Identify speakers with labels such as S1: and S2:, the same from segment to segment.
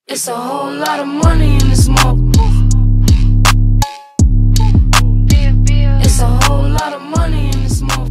S1: It's a whole lot of money in this smoke. It's a whole lot of money in this smoke.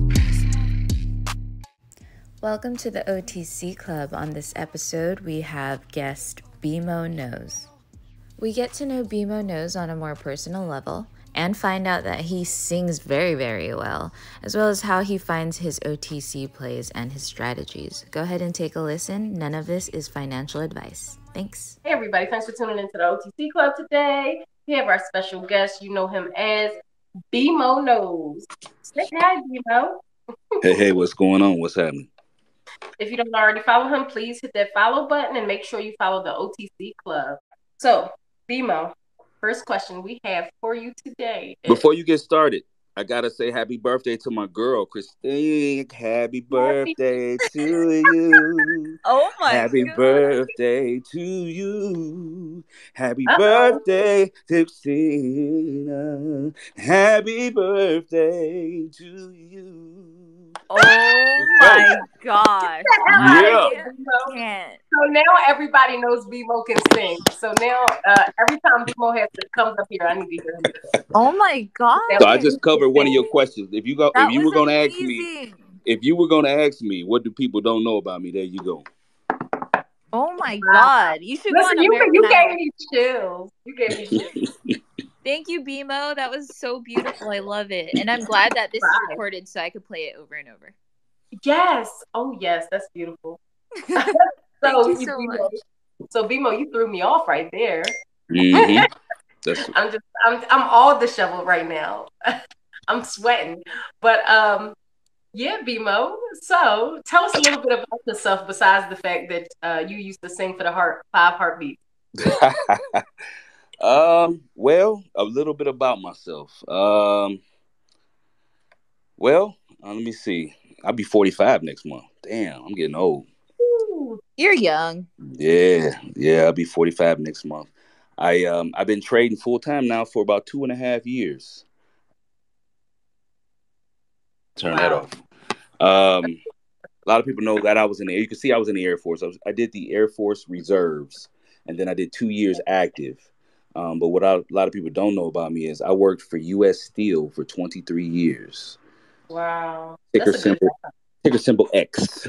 S2: Welcome to the OTC Club. On this episode, we have guest BMO Knows. We get to know BMO Knows on a more personal level and find out that he sings very, very well, as well as how he finds his OTC plays and his strategies. Go ahead and take a listen. None of this is financial advice. Thanks.
S3: Hey everybody, thanks for tuning into the OTC Club today. We have our special guest. You know him as BMO Knows. Say hi, BMO.
S4: Hey, what's going on? What's happening?
S3: If you don't already follow him, please hit that follow button and make sure you follow the OTC Club. So, BMO, first question we have for you today is...
S4: Before you get started, I gotta say happy birthday to my girl, Christine. Happy birthday to you.
S2: Oh my
S4: Happy
S2: God.
S4: birthday to you. Happy birthday to Christina. Happy birthday to you.
S2: Oh my gosh.
S4: Yeah.
S2: I can't.
S3: So now everybody knows BMO can sing. So now every time BMO comes up here, I need to hear him.
S2: Oh my God.
S4: So I just covered one of your questions. If you
S2: That
S4: were
S2: was
S4: gonna
S2: amazing.
S4: ask me, what do people don't know about me? There you go.
S2: Oh my God. You should go on
S3: Listen,
S2: American
S3: you
S2: Idol.
S3: gave me chills. You gave me chills.
S2: Thank you, BMO. That was so beautiful. I love it. And I'm glad that this is recorded so I could play it over and over.
S3: Yes. Oh, yes. That's beautiful.
S2: Thank you so much.
S3: So, BMO, you threw me off right there.
S4: Mhm.
S3: I'm all disheveled right now. I'm sweating. But yeah, BMO. So tell us a little bit about yourself besides the fact that you used to sing for the Five Heartbeats.
S4: Well, a little bit about myself. Let me see. I'll be 45 next month. Damn, I'm getting old.
S3: Ooh.
S2: You're young.
S4: Yeah, I'll be 45 next month. I've been trading full time now for about 2.5 years. Turn that off. A lot of people know that I was in the. You can see I was in the Air Force. I did the Air Force Reserves, and then I did 2 years active. But what a lot of people don't know about me is I worked for U.S. Steel for 23 years.
S3: Wow.
S4: Ticker symbol X.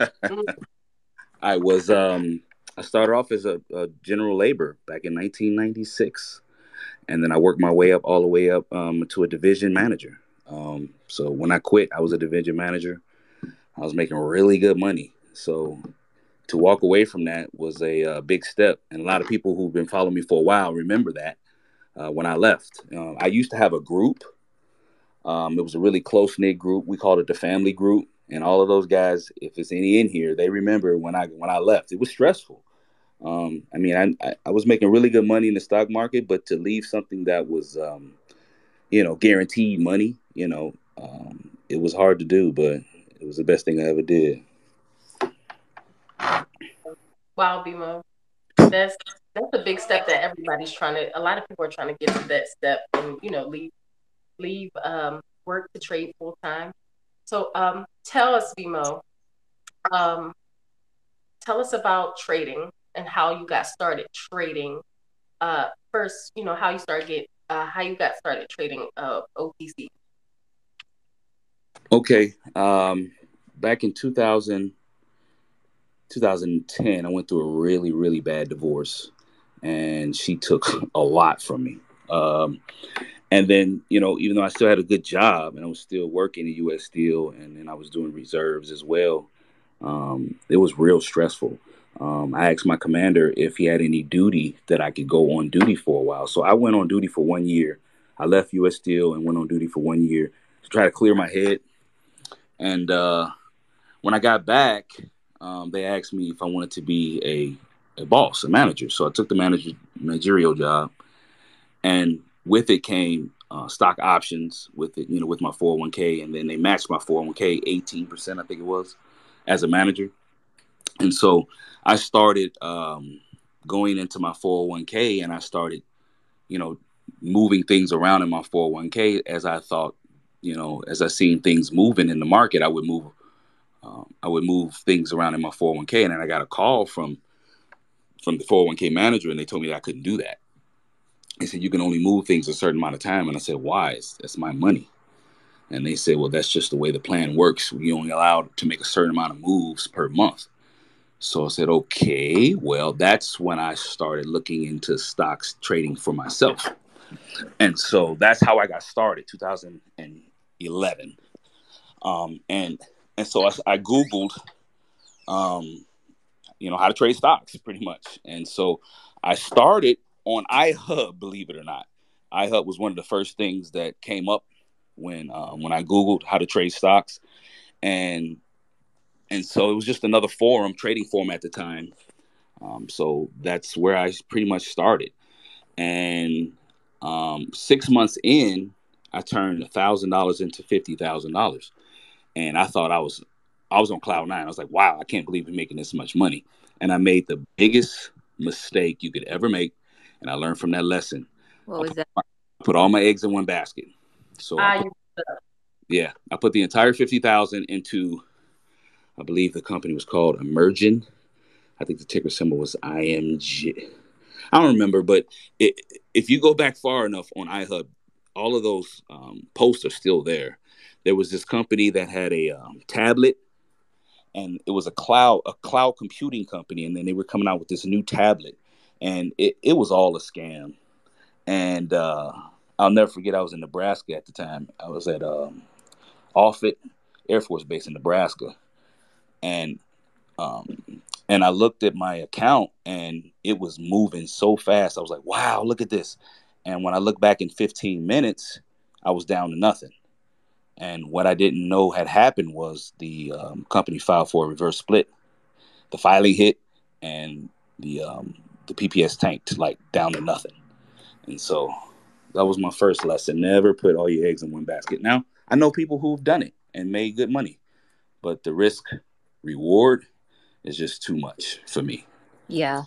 S4: I started off as a general labor back in 1996, and then I worked my way up all the way up to a division manager. So when I quit, I was a division manager. I was making really good money. So to walk away from that was a big step, and a lot of people who've been following me for a while remember that when I left. I used to have a group. It was a really close-knit group. We called it the family group. And all of those guys, if it's any in here, they remember when I left. It was stressful. I was making really good money in the stock market, but to leave something that was, guaranteed money, it was hard to do, but it was the best thing I ever did.
S3: Wow, BMO. That's a big step that everybody's a lot of people are trying to get to that step and, leave work to trade full time. So tell us, BMO, tell us about trading and how you got started trading. First, how you got started trading OTC.
S4: Okay. Back in 2010, I went through a really, really bad divorce, and she took a lot from me. And then, even though I still had a good job and I was still working at U.S. Steel, and then I was doing reserves as well, it was real stressful. I asked my commander if he had any duty that I could go on duty for a while. So I went on duty for 1 year. I left U.S. Steel and went on duty for 1 year to try to clear my head. And when I got back, they asked me if I wanted to be a boss, a manager. So I took the managerial job, and with it came stock options with it, with my 401k, and then they matched my 401k 18%, I think it was, as a manager. And so I started going into my 401k, and I started, moving things around in my 401k as I thought, as I seen things moving in the market, I would move things around in my 401k. And then I got a call from from the 401k manager, and they told me that I couldn't do that. They said, you can only move things a certain amount of time. And I said, why? That's my money. And they said, well, that's just the way the plan works. We only allowed to make a certain amount of moves per month. So I said, okay, well, that's when I started looking into stocks trading for myself. And so that's how I got started, 2011. And so I Googled, how to trade stocks pretty much. And so I started on iHub, believe it or not. iHub was one of the first things that came up when I Googled how to trade stocks. And so it was just another trading forum at the time. So that's where I pretty much started. And 6 months in, I turned $1,000 into $50,000. And I thought I was on cloud nine. I was like, wow, I can't believe we're making this much money. And I made the biggest mistake you could ever make. And I learned from that lesson.
S2: What was that?
S4: I put all my eggs in one basket. So I put the entire 50,000 into, I believe the company was called Emergent. I think the ticker symbol was IMG. I don't remember, but if you go back far enough on iHub, all of those posts are still there. There was this company that had a tablet, and it was a cloud computing company, and then they were coming out with this new tablet, and it was all a scam. And I'll never forget, I was in Nebraska at the time. I was at Offutt Air Force Base in Nebraska, and I looked at my account, and it was moving so fast. I was like, wow, look at this. And when I looked back in 15 minutes, I was down to nothing. And what I didn't know had happened was the company filed for a reverse split. The filing hit, and the PPS tanked, like down to nothing. And so that was my first lesson. Never put all your eggs in one basket. Now, I know people who've done it and made good money, but the risk reward is just too much for me.
S2: Yeah.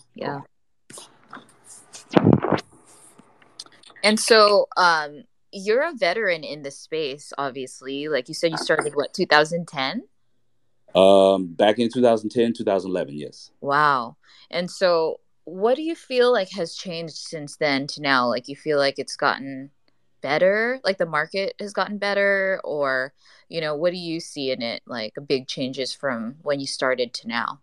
S2: And so you're a veteran in the space, obviously. Like you said, you started, 2010?
S4: Back in 2010, 2011, yes.
S2: Wow. And so what do you feel like has changed since then to now? Like, you feel like it's gotten better? Like the market has gotten better? Or, what do you see in it? Like big changes from when you started to now?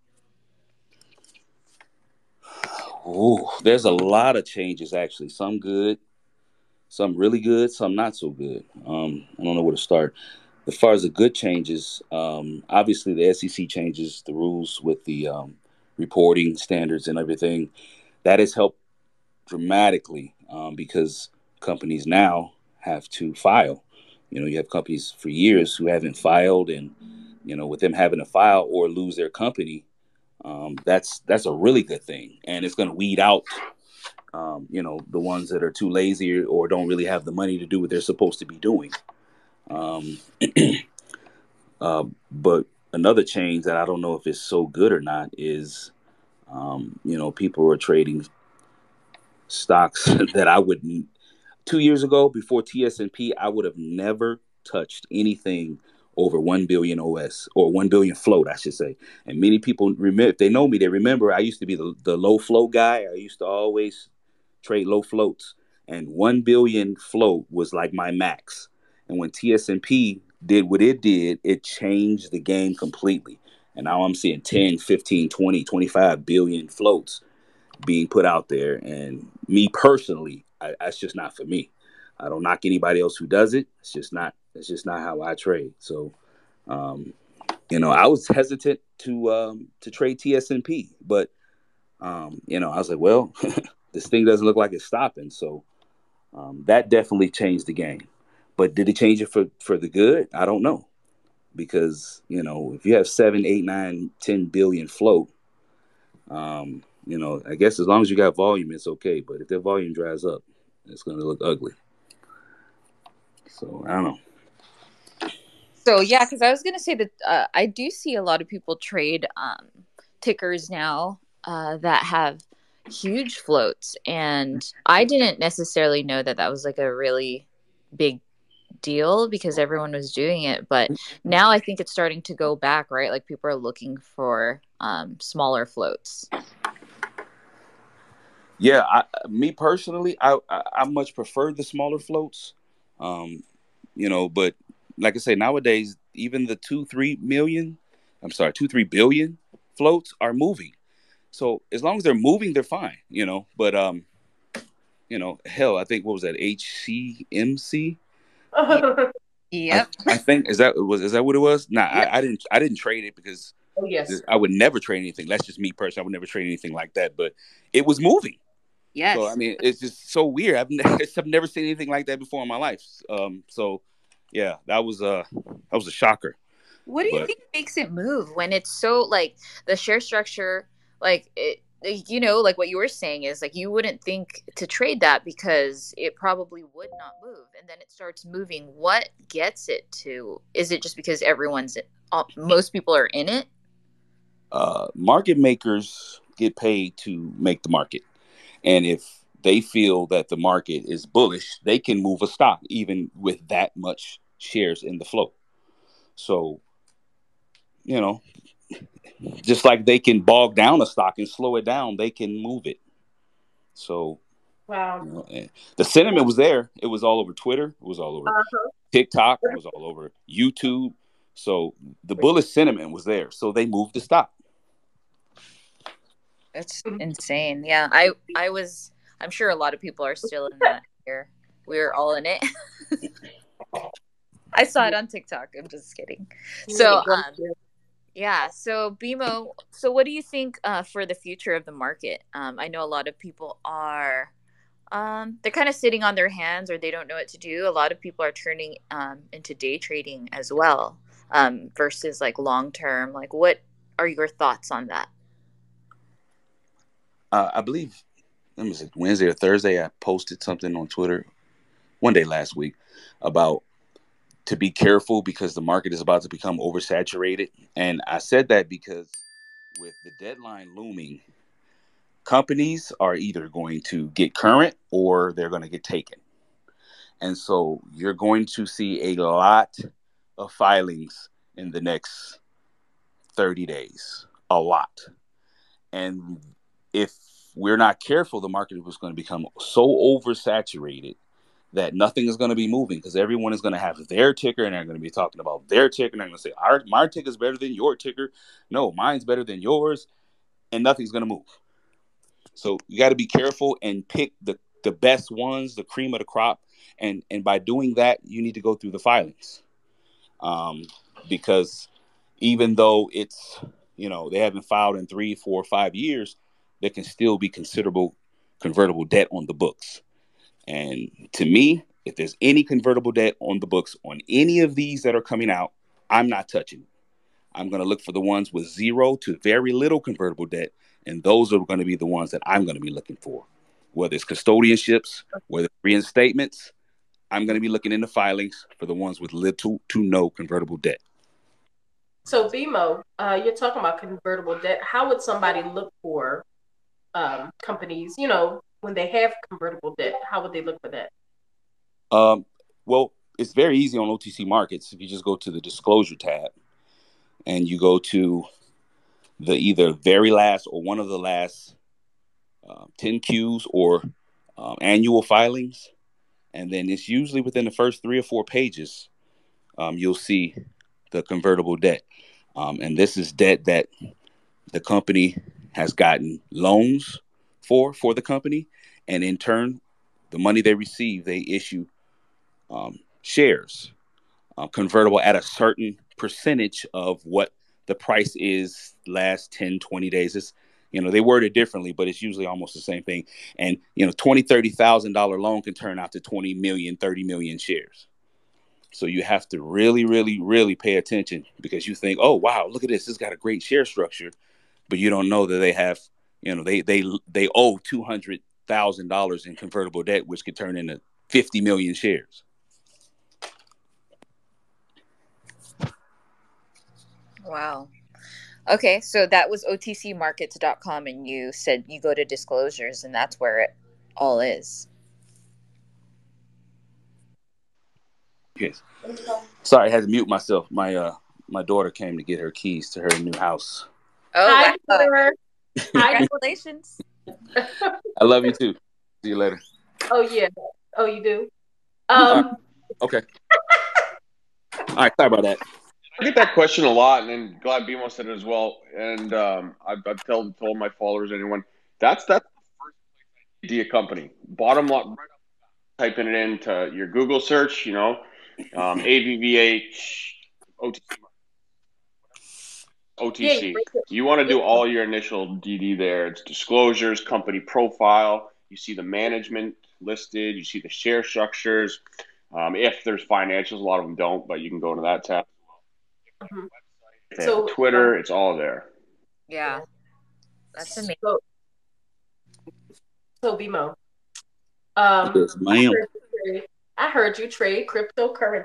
S4: Oh, there's a lot of changes, actually. Some good, some really good, some not so good. I don't know where to start. As far as the good changes, obviously the SEC changes the rules with the reporting standards and everything. That has helped dramatically because companies now have to file. You have companies for years who haven't filed, and with them having to file or lose their company, that's a really good thing, and it's going to weed out the ones that are too lazy or don't really have the money to do what they're supposed to be doing. But another change that I don't know if it's so good or not is, people are trading stocks that I wouldn't. 2 years ago, before TSNP, I would have never touched anything over 1 billion OS, or 1 billion float, I should say. And many people remember, if they know me, they remember I used to be the low float guy. I used to always trade low floats, and 1 billion float was like my max. And when TSNP did what it did, it changed the game completely. And now I'm seeing 10, 15, 20, 25 billion floats being put out there. And me personally, that's just not for me. I don't knock anybody else who does it. It's just not how I trade. So, I was hesitant to trade TSNP, but I was like, well, this thing doesn't look like it's stopping. So that definitely changed the game. But did it change it for the good? I don't know. Because, if you have 7, 8, 9, 10 billion float, I guess as long as you got volume, it's okay. But if that volume dries up, it's going to look ugly. So I don't know.
S2: So, yeah, because I was going to say that I do see a lot of people trade tickers now that have huge floats. And I didn't necessarily know that was like a really big deal because everyone was doing it. But now I think it's starting to go back, right? Like people are looking for smaller floats.
S4: Yeah, me personally, I much prefer the smaller floats. Um, but like I say, nowadays even the 2-3 million, I'm sorry, 2-3 billion floats are moving. So as long as they're moving, they're fine. But hell, I think what was that, HCMC? Yeah, I,
S2: Yep.
S4: I think is that what it was? Nah,
S3: Yeah.
S4: I didn't trade it because
S3: Oh yes.
S4: I would never trade anything. That's just me personally. I would never trade anything like that. But it was moving. So I
S2: Yes.
S4: mean, it's just so weird. I've never seen anything like that before in my life. So yeah, that was a shocker.
S2: What do you
S4: But
S2: think makes it move when it's so like the share structure, like like what you were saying is like you wouldn't think to trade that because it probably would not move, and then it starts moving. What gets it to? Is it just because most people are in it?
S4: market makers get paid to make the market, and if they feel that the market is bullish, they can move a stock even with that much shares in the flow. So you know, just like they can bog down a stock and slow it down, they can move it. So
S3: Wow.
S4: the sentiment was there. It was all over Twitter. It was all over
S3: Uh-huh.
S4: TikTok. It was all over YouTube. So the bullish sentiment was there. So they moved the stock.
S2: That's insane. Yeah, I was. I'm sure a lot of people are still in that here. We're all in it. I saw it on TikTok. I'm just kidding. So, yeah. So, BMO. So, what do you think for the future of the market? I know a lot of people are. They're kind of sitting on their hands, or they don't know what to do. A lot of people are turning into day trading as well, versus like long term. Like, what are your thoughts on that?
S4: I believe, let me see, Wednesday or Thursday, I posted something on Twitter one day last week about to be careful because the market is about to become oversaturated. And I said that because with the deadline looming, companies are either going to get current or they're going to get taken. And so you're going to see a lot of filings in the next 30 days, a lot. And if we're not careful, the market was going to become so oversaturated that nothing is going to be moving because everyone is going to have their ticker and they're going to be talking about their ticker and they're going to say, my ticker is better than your ticker. No, mine's better than yours. And nothing's going to move. So you got to be careful and pick the best ones, the cream of the crop. And by doing that, you need to go through the filings. Because even though it's, they haven't filed in 3, 4, 5 years, there can still be considerable convertible debt on the books. And to me, if there's any convertible debt on the books on any of these that are coming out, I'm not touching it. I'm going to look for the ones with zero to very little convertible debt. And those are going to be the ones that I'm going to be looking for. Whether it's custodianships, whether it's reinstatements, I'm going to be looking into filings for the ones with little to no convertible debt.
S3: So, BMO, you're talking about convertible debt. How would somebody look for companies, when they have convertible debt? How would they look for that?
S4: Well, it's very easy on OTC Markets. If you just go to the disclosure tab and you go to the either very last or one of the last 10 Qs or annual filings, and then it's usually within the first 3 or 4 pages, you'll see the convertible debt. And this is debt that the company has gotten loans for the company. And in turn, the money they receive, they issue shares convertible at a certain percentage of what the price is last 10, 20 days. It's, they word it differently, but it's usually almost the same thing. And, $20,000-$30,000 loan can turn out to 20 million, 30 million shares. So you have to really, really, really pay attention because you think, oh, wow, look at this. It's got a great share structure. But you don't know that they have, they owe $200,000 in convertible debt, which could turn into 50 million shares.
S2: Wow. Okay, so that was otcmarkets.com, and you said you go to disclosures, and that's where it all is.
S4: Yes. Sorry, I had to mute myself. My daughter came to get her keys to her new house.
S2: Oh,
S3: Hi,
S2: wow.
S3: Hi.
S2: Congratulations.
S4: I love you too. See you later.
S3: Oh yeah. Oh, you do.
S4: All right.
S3: Um.
S4: Okay. All right. Sorry about that.
S5: I get that question a lot, and glad BMO said it as well. And I've told my followers, anyone, that's the first idea company. Bottom line, right up, typing it into your Google search, AVVH,
S3: Yeah.
S5: OTC. You want to do all your initial DD there. It's disclosures, company profile. You see the management listed. You see the share structures. If there's financials, a lot of them don't, but you can go to that tab.
S3: Mhm.
S5: If they have Twitter, it's all there.
S2: Yeah, that's amazing.
S3: So BMO.
S4: Yes, ma'am.
S3: I heard you trade cryptocurrency.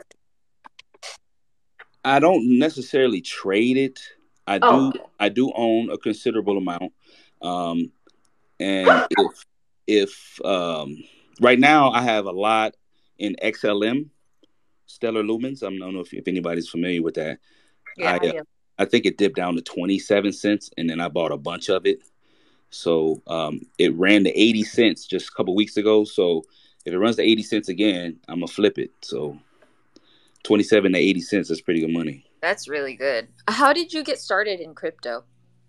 S4: I don't necessarily trade it. I
S3: Oh.
S4: do own a considerable amount. Um, and if right now I have a lot in XLM, Stellar Lumens. I don't know if anybody's familiar with that.
S3: Yeah,
S4: I think it dipped down to 27 cents, and then I bought a bunch of it. So it ran to 80 cents just a couple weeks ago. So if it runs to 80 cents again, I'm gonna flip it. So 27 to 80 cents is pretty good money.
S2: That's really good. How did you get started in crypto?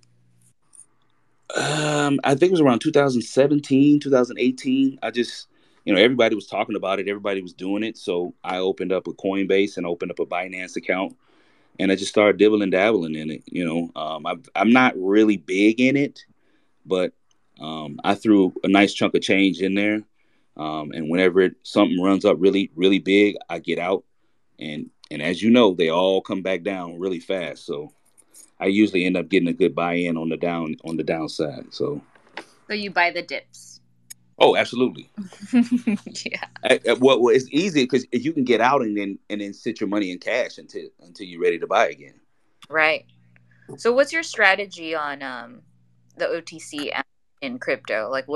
S4: I think it was around 2017, 2018. I just, everybody was talking about it. Everybody was doing it. So I opened up a Coinbase and opened up a Binance account, and I just started dibbling dabbling in it. I'm not really big in it, but I threw a nice chunk of change in there. And whenever something runs up really, really big, I get out. And as you know, they all come back down really fast. So I usually end up getting a good buy-in on the downside. So
S2: you buy the dips.
S4: Oh, absolutely.
S2: Yeah.
S4: Well, it's easy because you can get out and then sit your money in cash until you're ready to buy again.
S2: Right. So what's your strategy on the OTC in crypto? Like,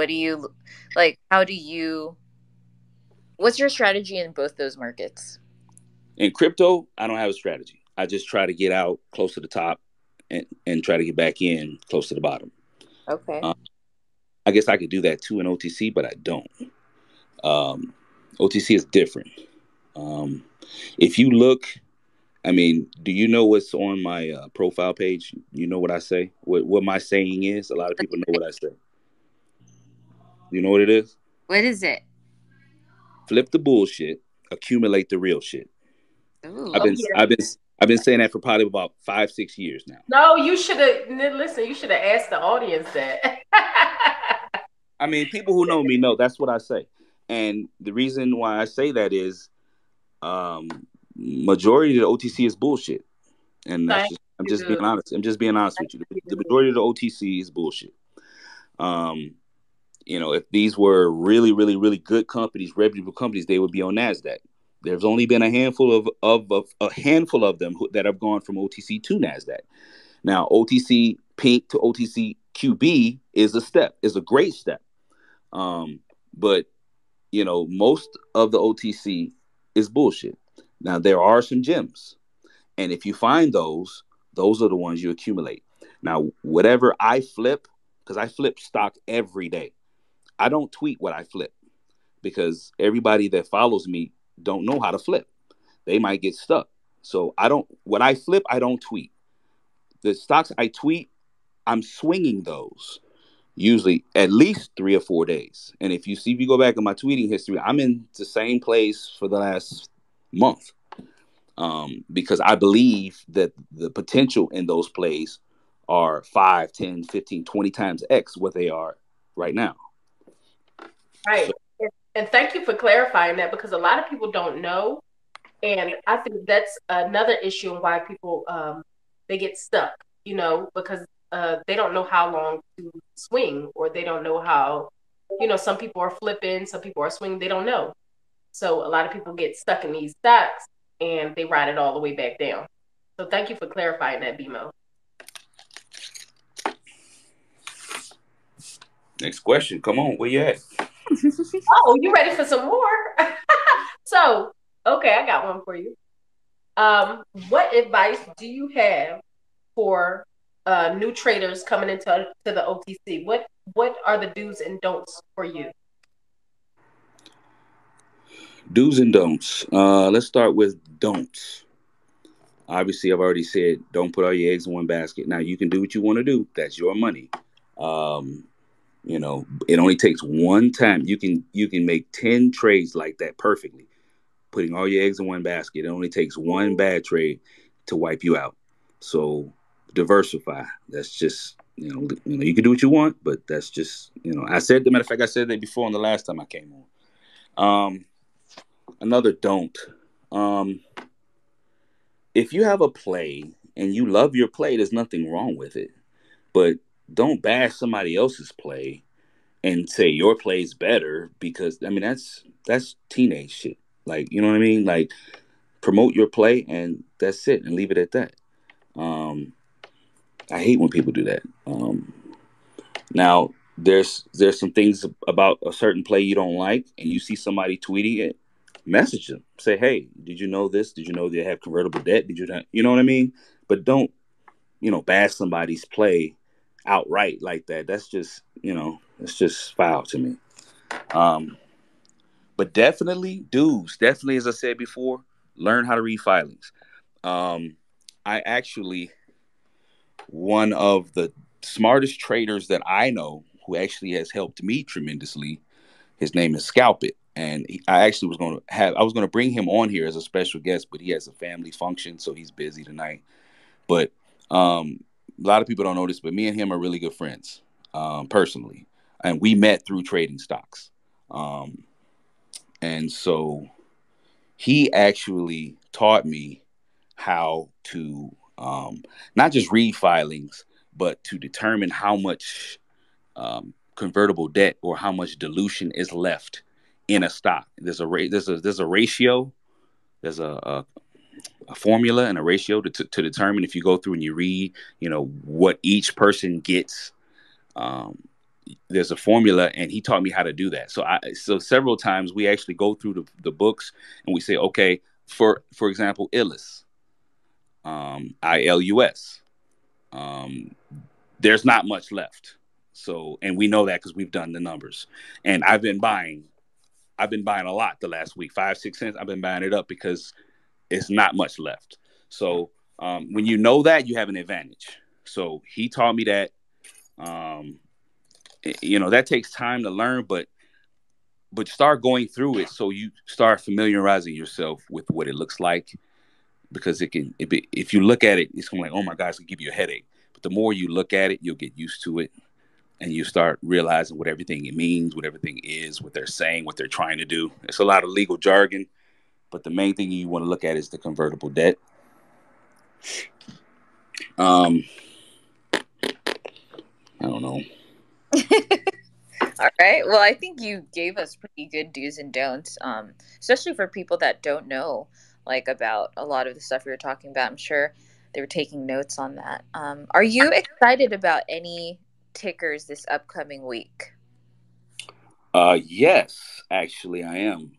S2: what's your strategy in both those markets?
S4: In crypto, I don't have a strategy. I just try to get out close to the top and try to get back in close to the bottom.
S2: Okay.
S4: I guess I could do that too in OTC, but I don't. OTC is different. If you look, do you know what's on my profile page? You know what I say? What my saying is? A lot of people know what I say. You know what it is?
S2: What is it?
S4: Flip the bullshit, accumulate the real shit.
S2: Ooh,
S4: I've been saying that for probably about 5-6 years now.
S3: No, you should have listen. You should have asked the audience that.
S4: People who know me know that's what I say, and the reason why I say that is, majority of the OTC is bullshit, and I'm just being honest. I'm just being honest with you. The majority of the OTC is bullshit. If these were really, really, really good companies, reputable companies, they would be on NASDAQ. There's only been a handful of them that have gone from OTC to NASDAQ. Now, OTC Pink to OTC QB is a great step. But most of the OTC is bullshit. Now, there are some gems, and if you find those are the ones you accumulate. Now, whatever I flip, because I flip stock every day, I don't tweet what I flip because everybody that follows me don't know how to flip. They might get stuck. So what I flip, I don't tweet. The stocks I tweet, I'm swinging those usually at least 3 or 4 days. And if you go back in my tweeting history, I'm in the same place for the last month. Because I believe that the potential in those plays are 5, 10, 15, 20 times X what they are right now.
S3: Right. So, and thank you for clarifying that, because a lot of people don't know. And I think that's another issue and why people they get stuck, because they don't know how long to swing, or they don't know how, some people are flipping, some people are swinging, they don't know. So a lot of people get stuck in these stocks and they ride it all the way back down. So thank you for clarifying that, BMO.
S4: Next question. Come on, where you at?
S3: Oh, you ready for some more? So, okay, I got one for you. What advice do you have for new traders coming into to the OTC? What are the do's and don'ts for you?
S4: Do's and don'ts. Let's start with don'ts. Obviously, I've already said don't put all your eggs in one basket. Now you can do what you want to do. That's your money. Um, it only takes one time. You can make 10 trades like that perfectly, putting all your eggs in one basket. It only takes one bad trade to wipe you out. So diversify. That's just you can do what you want, but that's just I said the matter of fact I said that before on the last time I came on. Another don't. Um, if you have a play and you love your play, there's nothing wrong with it. But don't bash somebody else's play and say your play's better because I mean that's teenage shit. Like you know what I mean? Like promote your play and that's it and leave it at that. Um, I hate when people do that. Now there's some things about a certain play you don't like and you see somebody tweeting it, message them. Say, hey, did you know this? Did you know they have convertible debt? Did you not? You know what I mean? But don't bash somebody's play outright like that. That's just it's just foul to me. Um, but definitely, dudes, definitely, as I said before, learn how to read filings. Um, I actually one of the smartest traders that I know who actually has helped me tremendously. His name is Scalp It, and I actually was going to bring him on here as a special guest, but he has a family function, so he's busy tonight. But a lot of people don't know this, but me and him are really good friends personally, and we met through trading stocks. Um, and so he actually taught me how to not just read filings, but to determine how much convertible debt or how much dilution is left in a stock. There's a ratio. There's a formula and a ratio to determine if you go through and you read, what each person gets. Um, there's a formula, and he taught me how to do that. So several times we actually go through the books and we say, okay, for example, Ilus, ILUS. Um, there's not much left. So, and we know that because we've done the numbers. And I've been buying a lot the last week, 5-6 cents. I've been buying it up because it's not much left. So when you know that, you have an advantage. So he taught me that. Um, that takes time to learn, but start going through it so you start familiarizing yourself with what it looks like because if you look at it, it's going to like, oh my God, it's going to give you a headache. But the more you look at it, you'll get used to it and you start realizing what everything it means, what everything is, what they're saying, what they're trying to do. It's a lot of legal jargon, but the main thing you want to look at is the convertible debt. I don't know.
S2: All right. Well, I think you gave us pretty good do's and don'ts, especially for people that don't know like about a lot of the stuff we were talking about. I'm sure they were taking notes on that. Are you excited about any tickers this upcoming week?
S4: Yes, actually, I am.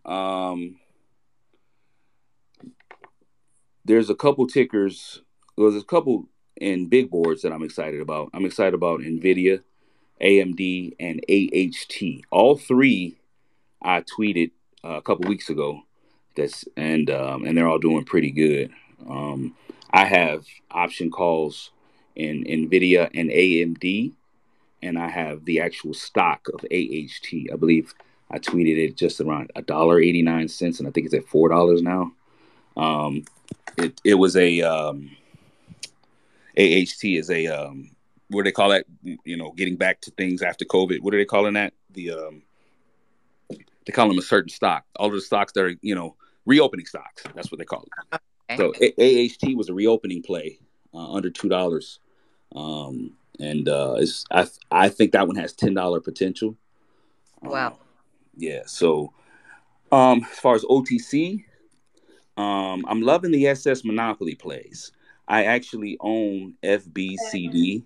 S4: There's a couple tickers. Well, there's a couple in big boards that I'm excited about. I'm excited about Nvidia, AMD, and AHT. All three I tweeted a couple weeks ago. And they're all doing pretty good. I have option calls in Nvidia and AMD, and I have the actual stock of AHT. I believe I tweeted it just around $1.89, and I think it's at $4 now. Um, it was a AHT is a what do they call that? Getting back to things after COVID. What are they calling that? They call them a certain stock. All of the stocks that are reopening stocks. That's what they call it. Okay. So AHT was a reopening play under $2, and I think that one has $10 potential.
S2: Wow.
S4: Yeah. So as far as OTC, I'm loving the SS Monopoly plays. I actually own FBCD.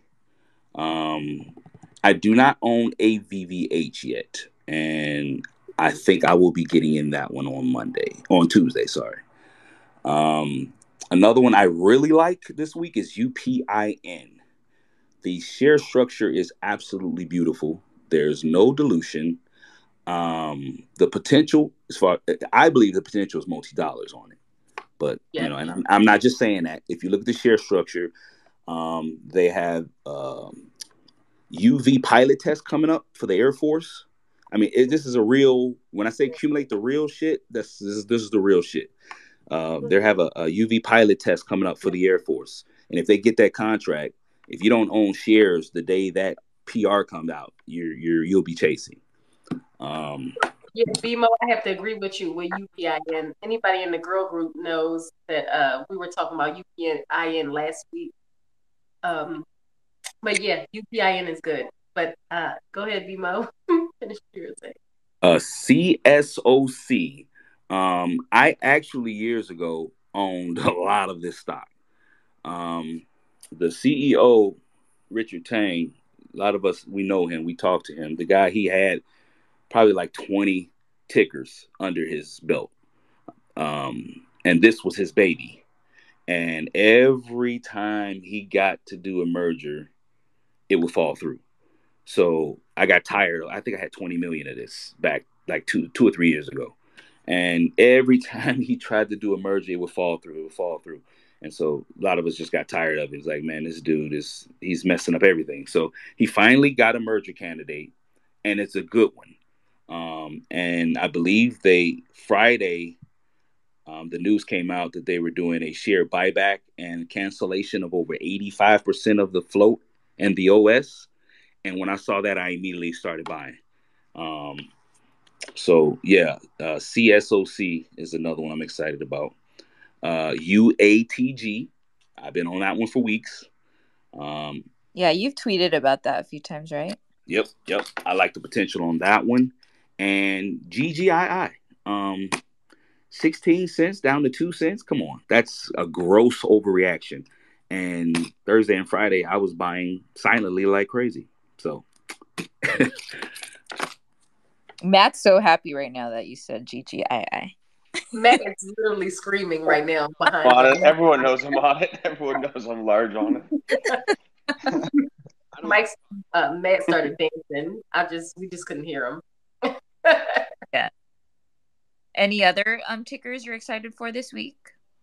S4: I do not own AVVH yet, and I think I will be getting in that one on Tuesday. Sorry. Another one I really like this week is UPIN. The share structure is absolutely beautiful. There's no dilution. The potential, as far I believe, the potential is multi dollars on it. But
S3: Yeah.
S4: and I'm not just saying that. If you look at the share structure, they have UV pilot test coming up for the Air Force. I mean, this is a real. When I say accumulate the real shit, this is the real shit. They have a UV pilot test coming up for the Air Force, and if they get that contract, if you don't own shares the day that PR comes out, you'll be chasing.
S3: Yeah, BMO, I have to agree with you with UPIN. Anybody in the girl group knows that we were talking about UPIN last week. But yeah, UPIN is good. But go ahead, BMO. Finish your thing.
S4: CSOC. I actually years ago owned a lot of this stock. The CEO, Richard Tang, a lot of us, we know him, we talked to him. The guy, he had probably like 20 tickers under his belt. And this was his baby. And every time he got to do a merger, it would fall through. So I got tired. I think I had 20 million of this back like two or 3 years ago. And every time he tried to do a merger, it would fall through. It would fall through. And so a lot of us just got tired of it. It's like, man, this dude he's messing up everything. So he finally got a merger candidate, and it's a good one. And I believe Friday, the news came out that they were doing a share buyback and cancellation of over 85% of the float and the OS. And when I saw that, I immediately started buying. So yeah, CSOC is another one I'm excited about. UATG, I've been on that one for weeks.
S2: Yeah, you've tweeted about that a few times, right?
S4: Yep. I like the potential on that one. And GGII, 16 cents down to 2 cents. Come on, that's a gross overreaction. And Thursday and Friday, I was buying silently like crazy. So
S2: Matt's so happy right now that you said GGII.
S3: Matt is literally screaming right now behind
S5: On
S3: him.
S5: it. Everyone knows I'm on it. Everyone knows I'm large on it.
S3: Matt started dancing. We just couldn't hear him.
S2: Yeah. Any other tickers you're excited for this week?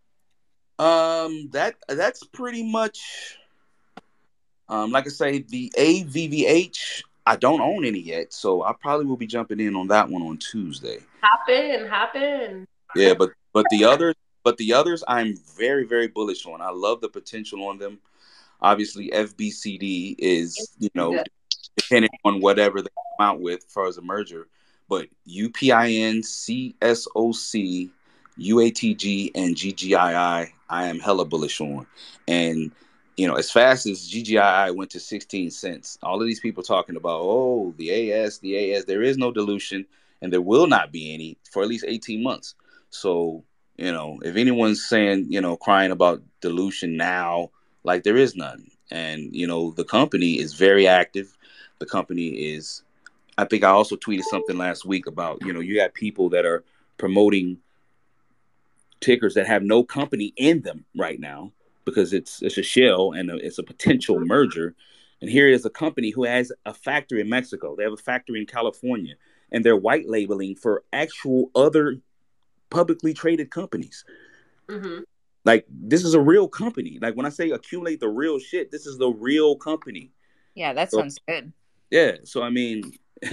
S4: That's pretty much like I say, the AVVH. I don't own any yet, so I probably will be jumping in on that one on Tuesday.
S3: Hop in.
S4: Yeah, but the others, I'm very, very bullish on. I love the potential on them. Obviously, FBCD is, depending on whatever they come out with as far as a merger. But UPIN, CSOC, UATG, and GGII, I am hella bullish on. And, as fast as GGII went to 16 cents, all of these people talking about, the AS, there is no dilution, and there will not be any for at least 18 months. So, if anyone's saying, crying about dilution now, like there is none. And, the company is very active. The company is, I think I also tweeted something last week about, you got people that are promoting tickers that have no company in them right now because it's a shell and it's a potential merger. And here is a company who has a factory in Mexico. They have a factory in California, and they're white labeling for actual other publicly traded companies.
S3: Mm-hmm.
S4: Like, this is a real company. Like, when I say accumulate the real shit, this is the real company.
S2: Yeah, that sounds good.
S4: Yeah. So, I mean,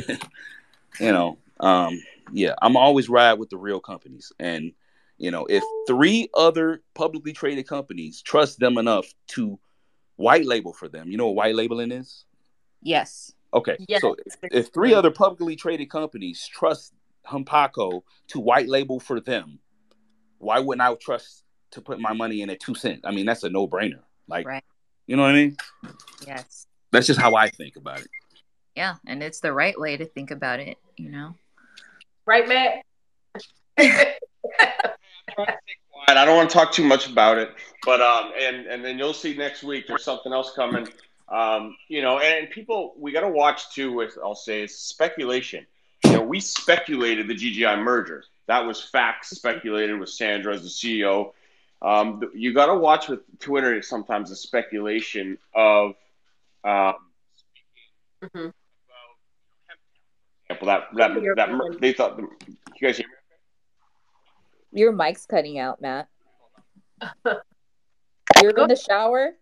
S4: I'm always ride with the real companies. And, if 3 other publicly traded companies trust them enough to white label for them, you know what white labeling is?
S2: Yes.
S4: Okay.
S3: Yes.
S4: So if 3 other publicly traded companies trust Humpaco to white label for them, why wouldn't I trust to put my money in at 2 cents? I mean, that's a no-brainer. Like,
S2: right.
S4: You know what I mean?
S2: Yes.
S4: That's just how I think about it.
S2: Yeah, and it's the right way to think about it,
S3: Right, Matt?
S5: I don't want to talk too much about it, but and then you'll see next week there's something else coming. And people, we got to watch too. With I'll say it's speculation. We speculated the GGI merger. That was facts speculated with Sandra as the CEO. You got to watch with Twitter sometimes the speculation of Um,
S3: Mm-hmm.
S5: example, they thought. You guys hear me?
S2: Your mic's cutting out, Matt. You're in the shower?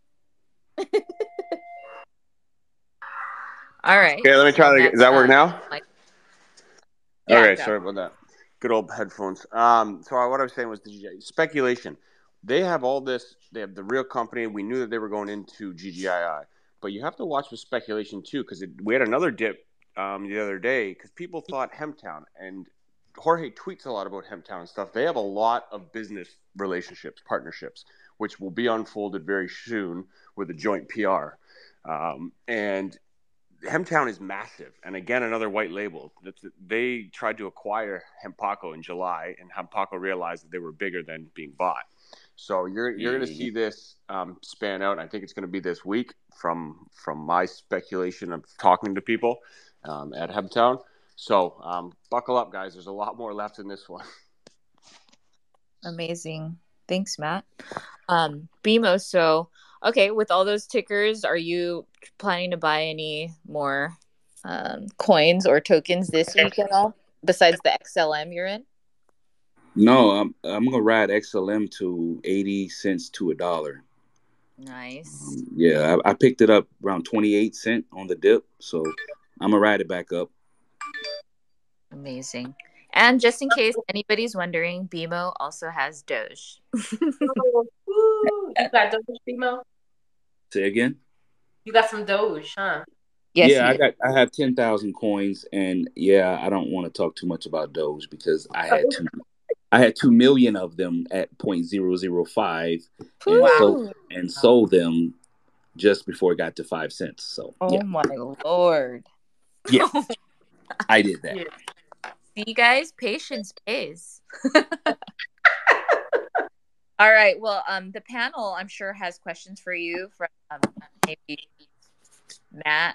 S2: All right.
S5: Okay, let me try
S2: Well,
S5: that again. Does that work now?
S2: Yeah,
S5: Okay,
S2: go.
S5: sorry about that. Good old headphones. So what I was saying was the speculation. They have all this. They have the real company. We knew that they were going into GGII, but you have to watch the speculation too, because we had another dip the other day because people thought Hemptown, and Jorge tweets a lot about Hemptown and stuff. They have a lot of business relationships, partnerships, which will be unfolded very soon with a joint PR, and Hemptown is massive, and again, another white label. They tried to acquire Hempaco in July, and Hempaco realized that they were bigger than being bought. So you're going to see this span out. I think it's going to be this week from my speculation of talking to people at Hemptown. So buckle up, guys. There's a lot more left in this one.
S2: Amazing. Thanks, Matt. BMO, so okay, with all those tickers, are you planning to buy any more coins or tokens this week at all? Besides the XLM you're in?
S4: No, I'm gonna ride XLM to 80 cents to $1.
S2: Nice.
S4: Yeah, I picked it up around 28 cents on the dip, so I'm gonna ride it back up.
S2: Amazing. And just in case anybody's wondering, BMO also has Doge.
S3: You got Doge, Bimo?
S4: Say again?
S3: You got some Doge, huh?
S2: Yes,
S4: Yeah,
S2: you do.
S4: I have 10,000 coins, and yeah, I don't want to talk too much about Doge because I had 2 million of them at 0.005, and
S3: Wow.
S4: sold them just before it got to 5 cents. So
S2: Oh
S4: yeah,
S2: my Lord.
S4: yeah, I did that.
S3: Yeah.
S2: See, guys, patience pays. All right. Well, the panel, I'm sure, has questions for you from maybe Matt,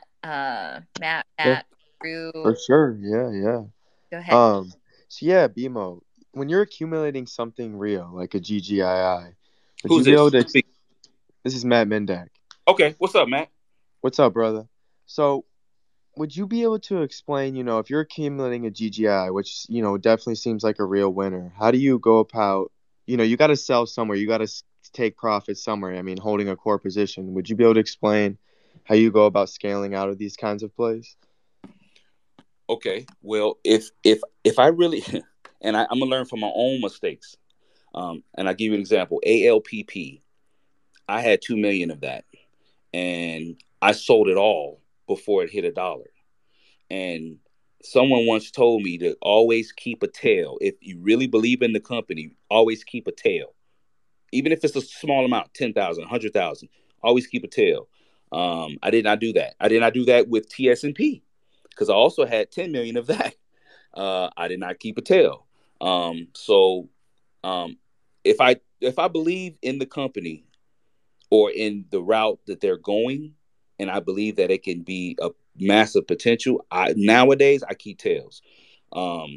S2: Drew.
S6: For sure. Yeah.
S2: Go ahead.
S6: So yeah, BMO, when you're accumulating something real like a GGII, would
S4: Who's
S6: you be
S4: this?
S6: able to? This is Matt Mendak.
S4: Okay, what's up, Matt?
S6: What's up, brother? So, would you be able to explain, if you're accumulating a GGI, which, definitely seems like a real winner, how do you go about, you got to sell somewhere, you got to take profit somewhere. I mean, holding a core position. Would you be able to explain how you go about scaling out of these kinds of plays?
S4: Okay, well, if I really, and I'm gonna learn from my own mistakes. And I give you an example. ALPP, I had 2 million of that, and I sold it all before it hit $1. And someone once told me to always keep a tail. If you really believe in the company, always keep a tail, even if it's a small amount, 10,000, 100,000. Always keep a tail. I did not do that. I did not do that with TSNP because I also had 10 million of that. I did not keep a tail. So if I believe in the company or in the route that they're going, and I believe that it can be a massive potential, nowadays I keep tails. Um,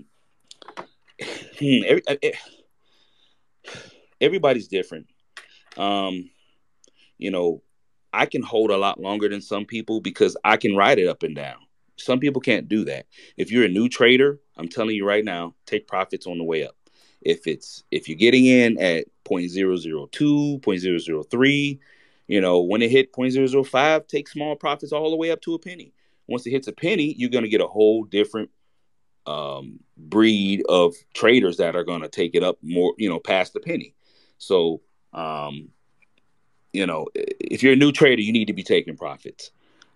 S4: everybody's different. Um, you know, I can hold a lot longer than some people because I can ride it up and down. Some people can't do that. If you're a new trader, I'm telling you right now, take profits on the way up. If you're getting in at 0.002, 0.003, when it hit 0.005, take small profits all the way up to a penny. Once it hits a penny, you're going to get a whole different breed of traders that are going to take it up more, past the penny. So, if you're a new trader, you need to be taking profits.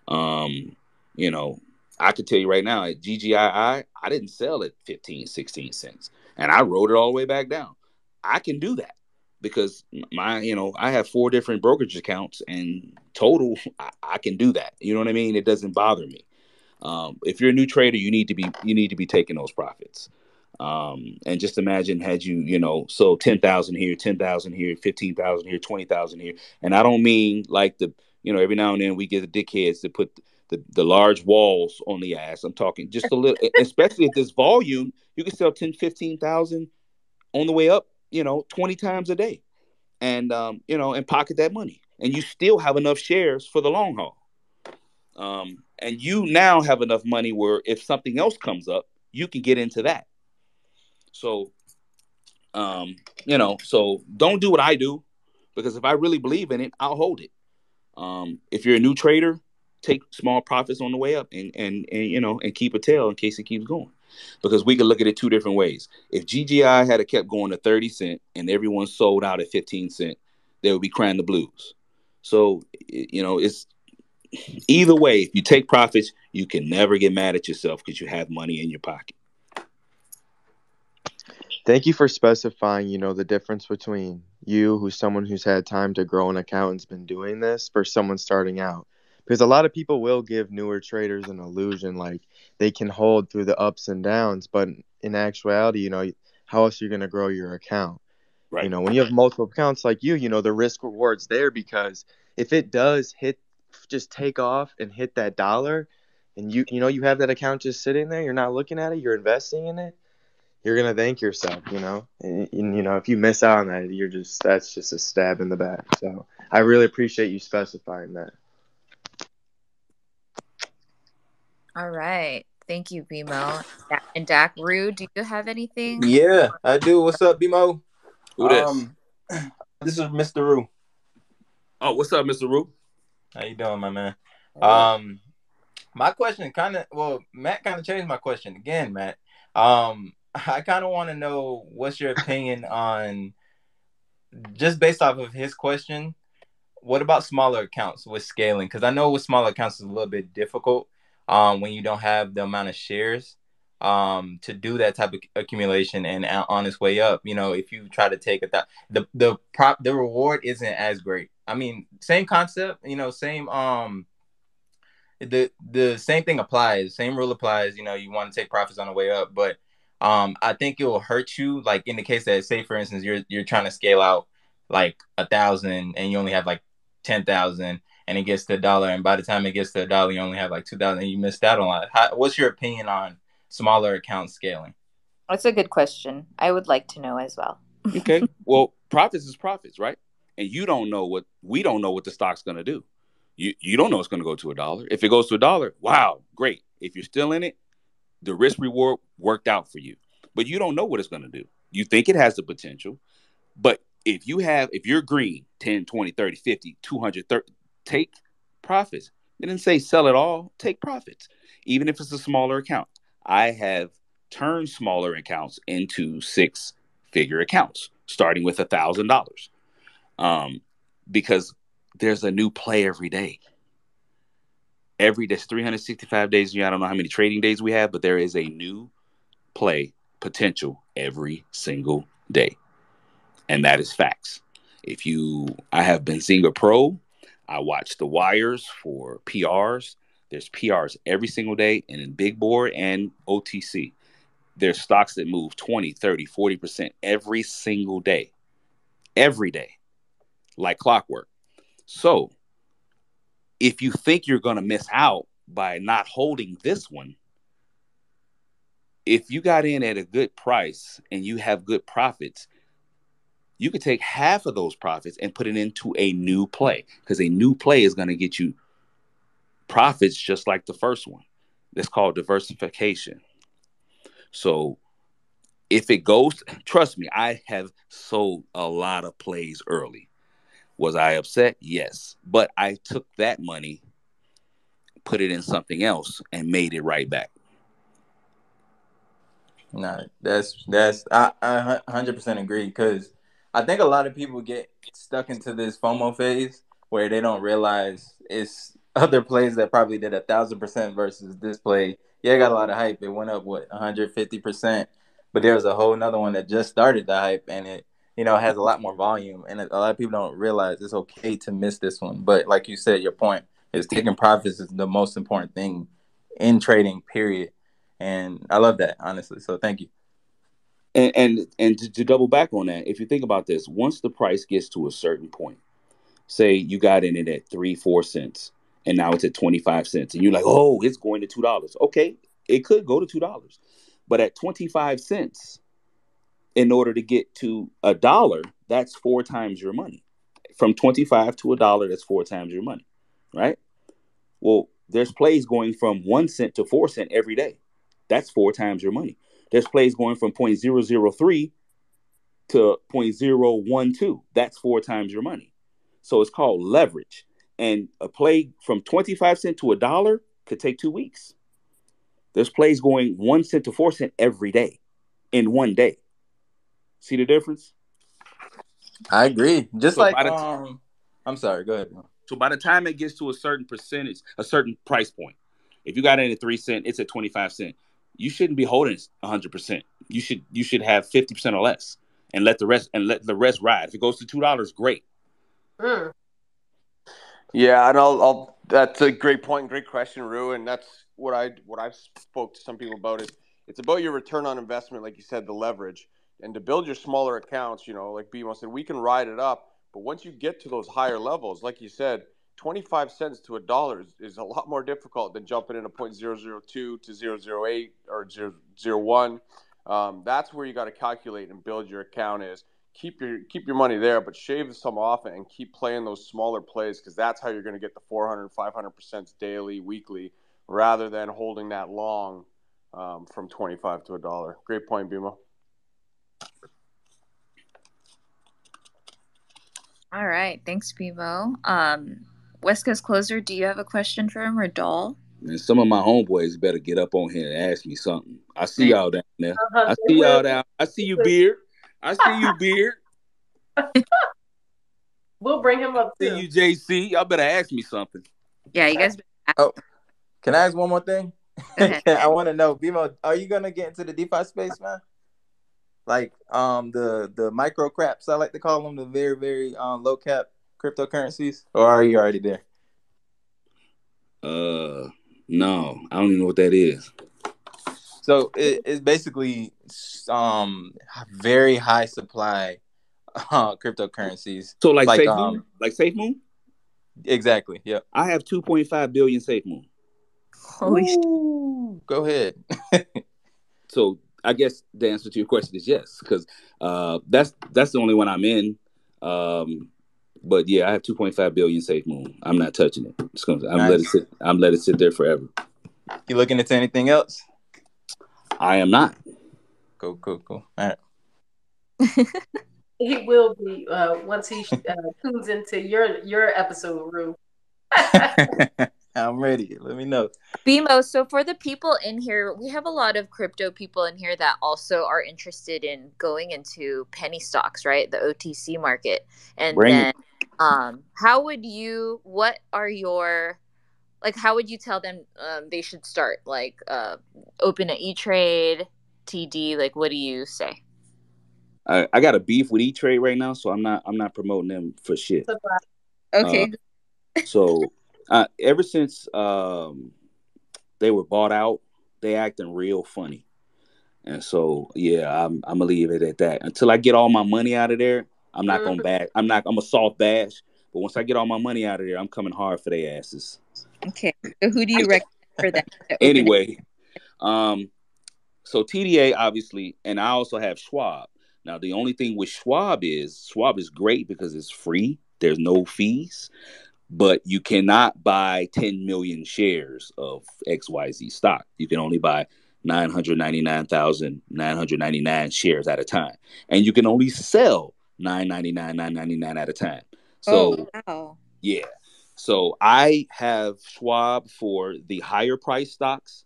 S4: I could tell you right now at GGII, I didn't sell at 15, 16 cents, and I rode it all the way back down. I can do that because I have 4 different brokerage accounts, and total, I can do that. You know what I mean? It doesn't bother me. If you're a new trader, you need to be taking those profits. And just imagine had you sold 10,000 here, 10,000 here, 15,000 here, 20,000 here. And I don't mean like every now and then we get the dickheads that put the large walls on the ass. I'm talking just a little, especially at this volume, you can sell 10, 15,000 on the way up, 20 times a day and, and pocket that money, and you still have enough shares for the long haul. And you now have enough money where if something else comes up, you can get into that. So, so don't do what I do, because if I really believe in it, I'll hold it. If you're a new trader, take small profits on the way up, and keep a tail in case it keeps going. Because we can look at it two different ways. If GGI had kept going to 30 cent and everyone sold out at 15 cent, they would be crying the blues. So, it's either way. If you take profits, you can never get mad at yourself because you have money in your pocket.
S6: Thank you for specifying, the difference between you, who's someone who's had time to grow an account and's been doing this, for someone starting out. Because a lot of people will give newer traders an illusion like they can hold through the ups and downs, but in actuality, how else are you going to grow your account?
S4: Right.
S6: When you have multiple accounts like you, the risk reward's there, because if it does just take off and hit that dollar, and you have that account just sitting there, you're not looking at it, you're investing in it, you're gonna thank yourself, and if you miss out on that, that's just a stab in the back. So I really appreciate you specifying that.
S2: All right. Thank you, BMO. And Dak Rue, do you have anything?
S7: Yeah, I do. What's up, BMO?
S4: Who this?
S7: This is Mr. Rue.
S4: Oh, what's up, Mr. Rue?
S7: How you doing, my man?
S4: Right.
S7: My question Matt kind of changed my question again, Matt. I kind of want to know what's your opinion on, just based off of his question, what about smaller accounts with scaling? Because I know with smaller accounts it's a little bit difficult when you don't have the amount of shares to do that type of accumulation and on its way up. If you try to take the reward isn't as great. I mean, same concept, same the same thing applies, same rule applies. You want to take profits on the way up, but I think it will hurt you. Like in the case that, say for instance, you're trying to scale out like 1,000 and you only have like 10,000, and it gets to $1, and by the time it gets to $1, you only have like 2,000, and you missed out on a lot. What's your opinion on smaller account scaling?
S2: That's a good question. I would like to know as well.
S4: Okay. Well, profits is profits, right? And we don't know what the stock's going to do. You don't know it's going to go to $1. If it goes to $1, wow, great. If you're still in it, the risk reward worked out for you. But you don't know what it's going to do. You think it has the potential, but if you're green, 10, 20, 30, 50, 200, 30, take profits. They didn't say sell it all, take profits. Even if it's a smaller account. I have turned smaller accounts into 6-figure accounts, starting with $1,000. Because there's a new play every day. Every day, 365 days. I don't know how many trading days we have, but there is a new play potential every single day. And that is facts. I have Benzinga Pro. I watch the wires for PRs. There's PRs every single day, and in big board and OTC. There's stocks that move 20, 30, 40% every single day. Every day. Like clockwork. So if you think you're going to miss out by not holding this one, if you got in at a good price and you have good profits, you could take half of those profits and put it into a new play, because a new play is going to get you profits just like the first one. That's called diversification. So if it goes, trust me, I have sold a lot of plays early. Was I upset? Yes. But I took that money, put it in something else, and made it right back.
S7: No, I 100% agree, because I think a lot of people get stuck into this FOMO phase where they don't realize it's other plays that probably did 1,000% versus this play. Yeah, it got a lot of hype. It went up 150%, but there's a whole another one that just started the hype, and it has a lot more volume, and a lot of people don't realize it's okay to miss this one. But like you said, your point is taking profits is the most important thing in trading, period. And I love that, honestly. So thank you.
S4: And to double back on that, if you think about this, once the price gets to a certain point, say you got in it at 3-4 cents, and now it's at 25 cents, and you're like, oh, it's going to $2. Okay, it could go to $2, but at 25 cents, in order to get to $1, that's 4 times your money. From 25 to $1, that's 4 times your money, right? Well, There's plays going from 1 cent to 4 cent every day. That's 4 times your money. There's plays going from 0.003 to 0.012. That's 4 times your money. So it's called leverage. And a play from 25 cents to $1 could take 2 weeks. There's plays going 1 cent to 4 cent every day in one day. See the difference?
S7: I agree. Just
S4: So
S7: like
S4: by the
S7: I'm sorry, go ahead.
S4: So by the time it gets to a certain percentage, a certain price point, if you got it at 3 cents, it's at 25 cents. You shouldn't be holding 100%. You should have 50% or less, and let the rest ride. If it goes to $2, great.
S3: Mm.
S5: Yeah, and I'll that's a great point, great question, Rue, and that's what I've spoke to some people about. It's about your return on investment, like you said, the leverage, and to build your smaller accounts. Like BMO said, we can ride it up, but once you get to those higher levels, like you said, 25 cents to $1 is a lot more difficult than jumping in a 0.002 to 0.008 or 0.001. That's where you got to calculate and build your account. Is keep your money there, but shave some off and keep playing those smaller plays, because that's how you're going to get the 400-500% daily, weekly, rather than holding that long from 25 to $1. Great point, BMO.
S2: All right. Thanks, Bimo. West Coast Closer, do you have a question for him or Doll?
S4: Man, some of my homeboys better get up on here and ask me something. I see y'all down there. I
S3: They
S4: see y'all
S3: will.
S4: down. I see you, Beard. I see you, Beard.
S3: We'll bring him up
S4: I see
S3: too.
S4: you, JC. Y'all better ask me something.
S2: Yeah, you guys.
S7: Oh, can I ask one more thing?
S2: Go ahead.
S7: I want to know, Bimo, are you gonna get into the DeFi space, man? Like the micro craps, I like to call them, the very, very low cap cryptocurrencies, or are you already there?
S4: No, I don't even know what that is.
S7: So it's basically very high supply cryptocurrencies.
S4: So like Safe Moon? Like Safe Moon?
S7: Exactly. Yep.
S4: I have 2.5 billion Safe Moon.
S2: Holy shit.
S7: Go ahead.
S4: So I guess the answer to your question is yes, because that's the only one I'm in. But yeah, I have 2.5 billion Safe Moon. I'm not touching it. I'm let it sit there forever.
S7: You looking into anything else?
S4: I am not.
S7: Cool. All right.
S3: He will be once he tunes into your episode, Rue.
S7: I'm ready. Let me know.
S2: Bimo, so for the people in here, we have a lot of crypto people in here that also are interested in going into penny stocks, right? The OTC market. And how would you tell them they should start? Like open an E-Trade, TD, like what do you say?
S4: I got a beef with E-Trade right now, so I'm not promoting them for shit.
S2: Okay.
S4: So ever since they were bought out, they acting real funny, and so yeah, I'm gonna leave it at that until I get all my money out of there. I'm not gonna bash. I'm a soft bash, but once I get all my money out of there, I'm coming hard for their asses.
S2: Okay, so who do you recommend for that?
S4: Anyway, so TDA obviously, and I also have Schwab. Now the only thing with Schwab is great because it's free. There's no fees. But you cannot buy 10 million shares of XYZ stock. You can only buy 999,999 shares at a time. And you can only sell 999 at a time. So,
S2: wow.
S4: Yeah. So I have Schwab for the higher price stocks.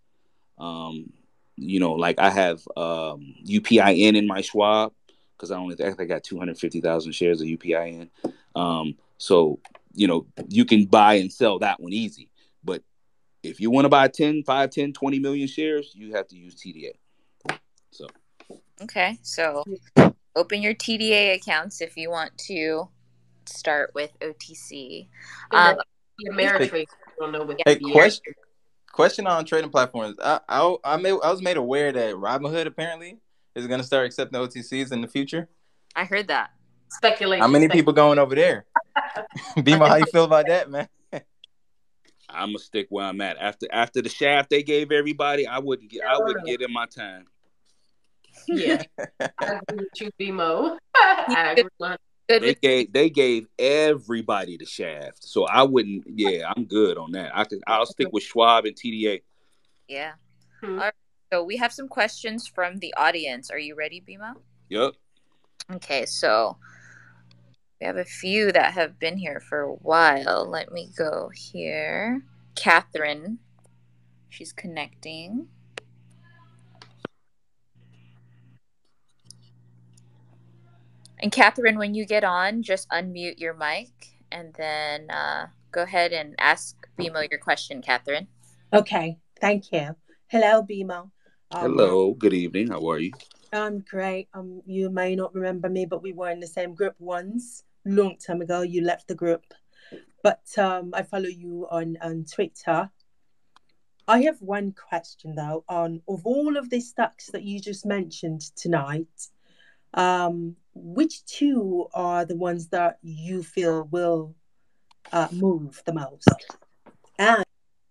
S4: Like I have UPIN in my Schwab because I got 250,000 shares of UPIN. So you can buy and sell that one easy. But if you want to buy 5, 10, 20 million shares, you have to use TDA. So.
S2: Okay. So open your TDA accounts if you want to start with OTC.
S3: Ameritrade. I don't know what.
S7: Hey, question on trading platforms. I was made aware that Robinhood apparently is going to start accepting OTCs in the future.
S2: I heard that.
S3: Speculation.
S7: How many people going over there? Bima, how you feel about that, man?
S4: I'm gonna stick where I'm at. After the shaft they gave everybody, I wouldn't get in my time.
S3: Yeah, I agree with you, Bimo. I agree.
S2: Good
S4: They
S2: with
S4: gave everybody the shaft, so I wouldn't. Yeah, I'm good on that. I'll stick with Schwab and TDA.
S2: yeah.
S3: Hmm.
S2: All right. So we have some questions from the audience. Are you ready, Bimo?
S4: Yep.
S2: Okay, so we have a few that have been here for a while. Let me go here. Catherine, she's connecting. And Catherine, when you get on, just unmute your mic and then go ahead and ask Bimo your question, Catherine.
S8: Okay, thank you. Hello, Bimo.
S4: Hello. Good evening. How are you?
S8: I'm great. You may not remember me, but we were in the same group once, long time ago. You left the group, but I follow you on Twitter. I have one question though. Of all of the stocks that you just mentioned tonight, which two are the ones that you feel will move the most? And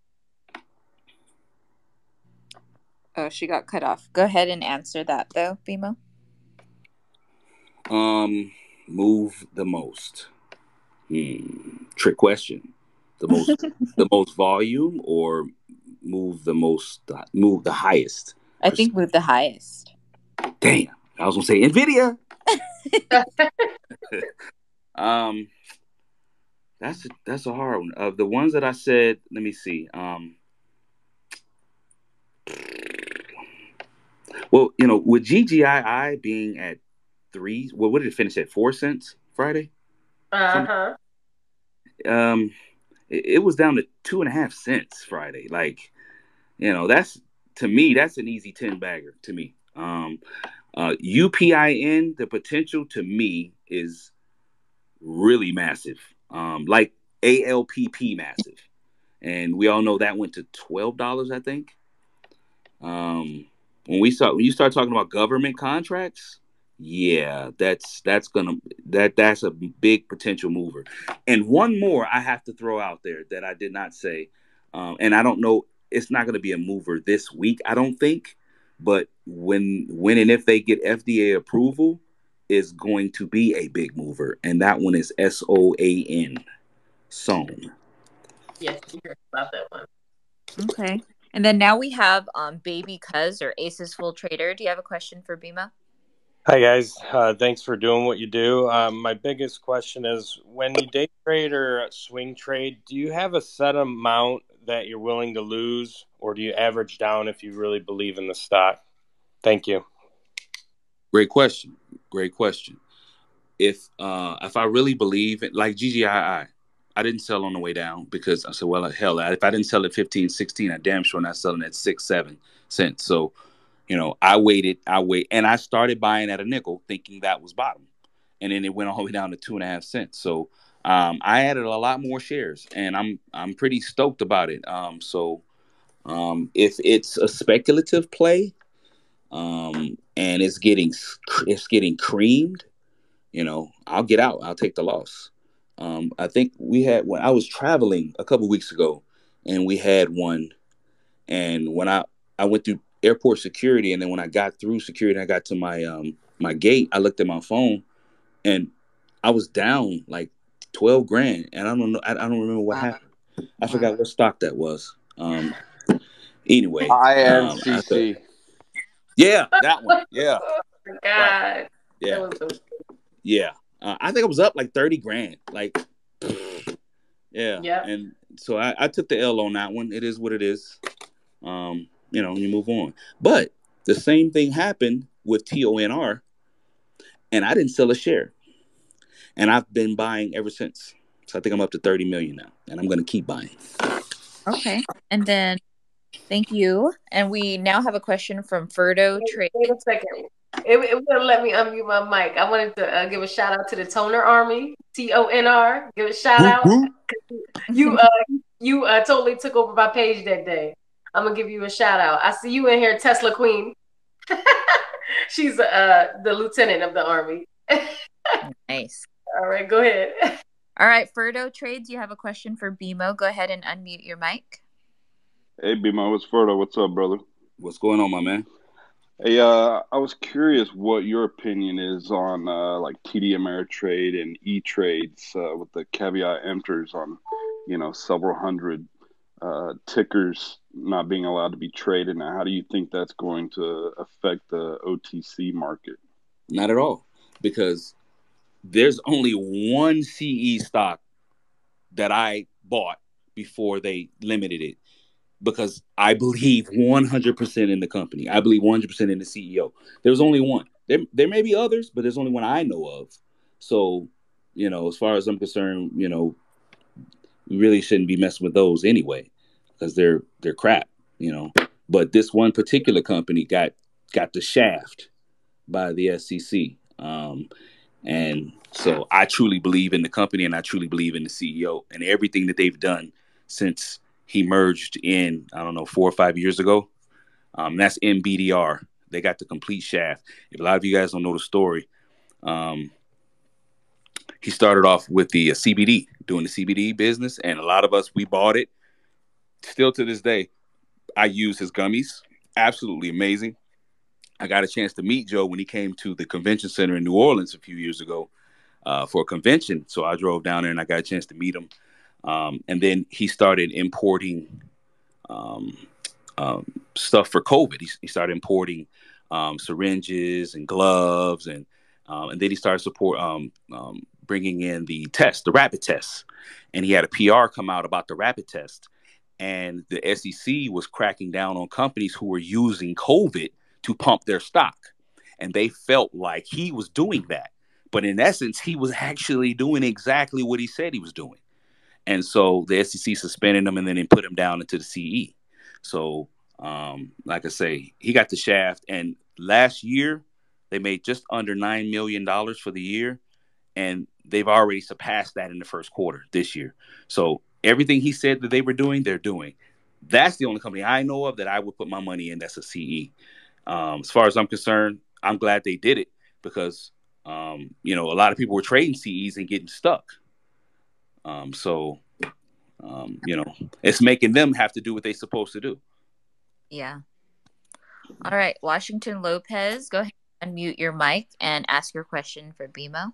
S2: Oh, she got cut off. Go ahead and answer that though, Bimo.
S4: Move the most. Trick question. The most volume, or move the highest?
S2: I think move the highest.
S4: Damn, I was gonna say Nvidia. That's a hard one. Of the ones that I said, let me see. Well, with GGII being at 3, well, what did it finish at? 4 cents Friday.
S3: Uh-huh.
S4: It was down to 2.5 cents Friday. Like, that's, to me, that's an easy 10 bagger to me. UPIN, the potential to me is really massive. Like ALPP massive. And we all know that went to $12, I think. When you start talking about government contracts, yeah, that's a big potential mover. And one more I have to throw out there that I did not say, and I don't know, it's not going to be a mover this week, I don't think, but when and if they get FDA approval, is going to be a big mover, and that one is SOAN, Sown.
S3: Yes, you heard about that one.
S2: Okay. And then now we have Baby Cuz or Aces Full Trader. Do you have a question for Bimo?
S9: Hi guys, thanks for doing what you do. My biggest question is, when you day trade or swing trade, do you have a set amount that you're willing to lose, or do you average down if you really believe in the stock? Thank you.
S4: Great question. If I really believe it, like GGII, I didn't sell on the way down because I said, well, hell, if I didn't sell at 15, 16, I'm damn sure not selling at 6, 7 cents. So, I waited, and I started buying at a nickel thinking that was bottom. And then it went all the way down to 2.5 cents. So I added a lot more shares, and I'm pretty stoked about it. If it's a speculative play, and it's getting creamed, I'll get out. I'll take the loss. I think when I was traveling a couple weeks ago, and we had one, and when I went through airport security, and then when I got through security, I got to my gate, I looked at my phone, and I was down like 12 grand, and I don't know, I don't remember what happened. I forgot what stock that was. Anyway,
S5: INCC.
S4: Yeah, that one. Yeah.
S3: Oh my God.
S4: Right. Yeah. Yeah. I think it was up like 30 grand. Like, yeah.
S3: Yep.
S4: And so I took the L on that one. It is what it is. You move on. But the same thing happened with TONR, and I didn't sell a share. And I've been buying ever since. So I think I'm up to 30 million now, and I'm going to keep buying.
S2: Okay. And then, thank you. And we now have a question from Ferdo Trade.
S3: Wait a second. It wouldn't let me unmute my mic. I wanted to give a shout out to the Toner Army, TONR. Give a shout out. You totally took over my page that day. I'm gonna give you a shout out. I see you in here, Tesla Queen. She's the lieutenant of the army.
S2: Nice.
S3: All right, go ahead.
S2: All right, Ferdo Trades, you have a question for Bimo. Go ahead and unmute your mic.
S10: Hey, Bimo, it's Ferdo. What's up, brother?
S4: What's going on, my man?
S10: Hey, I was curious what your opinion is on like TD Ameritrade and E Trades with the caveat emptors on, several hundred tickers not being allowed to be traded now. How do you think that's going to affect the OTC market?
S4: Not at all, because there's only one CE stock that I bought before they limited it, because I believe 100% in the company. I believe 100% in the CEO. There's only one. There may be others, but there's only one I know of. So, as far as I'm concerned, we really shouldn't be messing with those anyway, because they're crap. But this one particular company got the shaft by the SEC. And so I truly believe in the company, and I truly believe in the CEO and everything that they've done since he merged in, I don't know, 4 or 5 years ago. That's MBDR. They got the complete shaft. If a lot of you guys don't know the story, he started off with the CBD, doing the CBD business, and a lot of us, we bought it. Still to this day, I use his gummies. Absolutely amazing. I got a chance to meet Joe when he came to the convention center in New Orleans a few years ago for a convention. So I drove down there and I got a chance to meet him. And then he started importing um, stuff for COVID. He started importing syringes and gloves, and then he started bringing in the rapid tests. And he had a PR come out about the rapid test, and the SEC was cracking down on companies who were using COVID to pump their stock, and they felt like he was doing that. But in essence, he was actually doing exactly what he said he was doing. And so the SEC suspended him and then they put him down into the CE. So, like I say, he got the shaft. And last year, they made just under $9 million for the year. And they've already surpassed that in the first quarter this year. So everything he said that they were doing, they're doing. That's the only company I know of that I would put my money in that's a CE. As far as I'm concerned, I'm glad they did it, because, a lot of people were trading CEs and getting stuck. So, it's making them have to do what they're supposed to do.
S2: Yeah. All right, Washington Lopez, go ahead and unmute your mic and ask your question for BMO.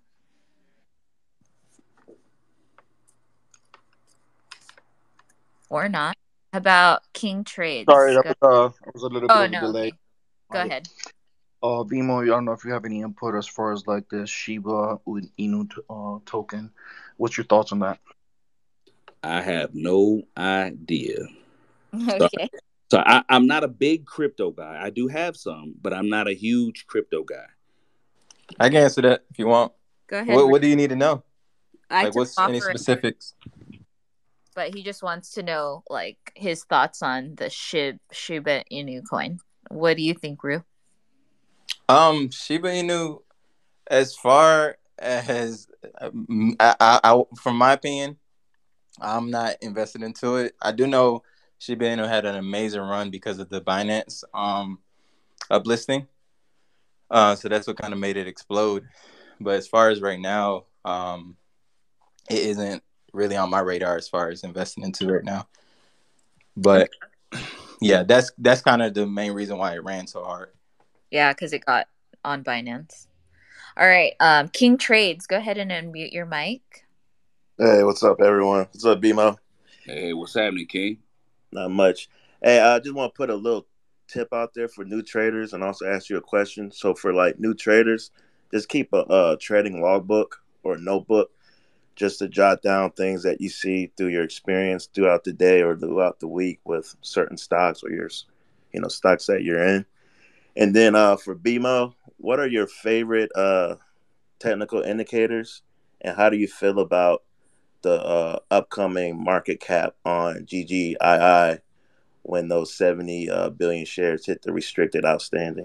S2: Or not. How about King Trades?
S11: Sorry, I was a little bit of a delay.
S2: Okay. Go ahead.
S11: BMO, I don't know if you have any input as far as like the Shiba Inu token. What's your thoughts on that?
S4: I have no idea.
S2: Okay.
S4: So I'm not a big crypto guy. I do have some, but I'm not a huge crypto guy.
S7: I can answer that if you want.
S2: Go ahead.
S7: What do you need to know?
S2: Like,
S7: what's any specifics?
S2: But he just wants to know, like, his thoughts on the Shiba Inu coin. What do you think, Rue?
S7: Shiba Inu, as far as I, from my opinion, I'm not invested into it. I do know Shiba Inu had an amazing run because of the Binance uplisting. So that's what kind of made it explode. But as far as right now, it isn't really on my radar as far as investing into right now. But yeah, that's kind of the main reason why it ran so hard.
S2: Yeah, because it got on Binance. All right, King Trades, go ahead and unmute your mic.
S12: Hey, what's up, everyone? What's up, BMO?
S4: Hey, what's happening, King?
S12: Not much. Hey, I just want to put a little tip out there for new traders and also ask you a question. So for like new traders, just keep a trading logbook or notebook just to jot down things that you see through your experience throughout the day or throughout the week with certain stocks or your, stocks that you're in. And then for BMO, what are your favorite technical indicators, and how do you feel about the upcoming market cap on GGII when those 70 billion shares hit the restricted outstanding?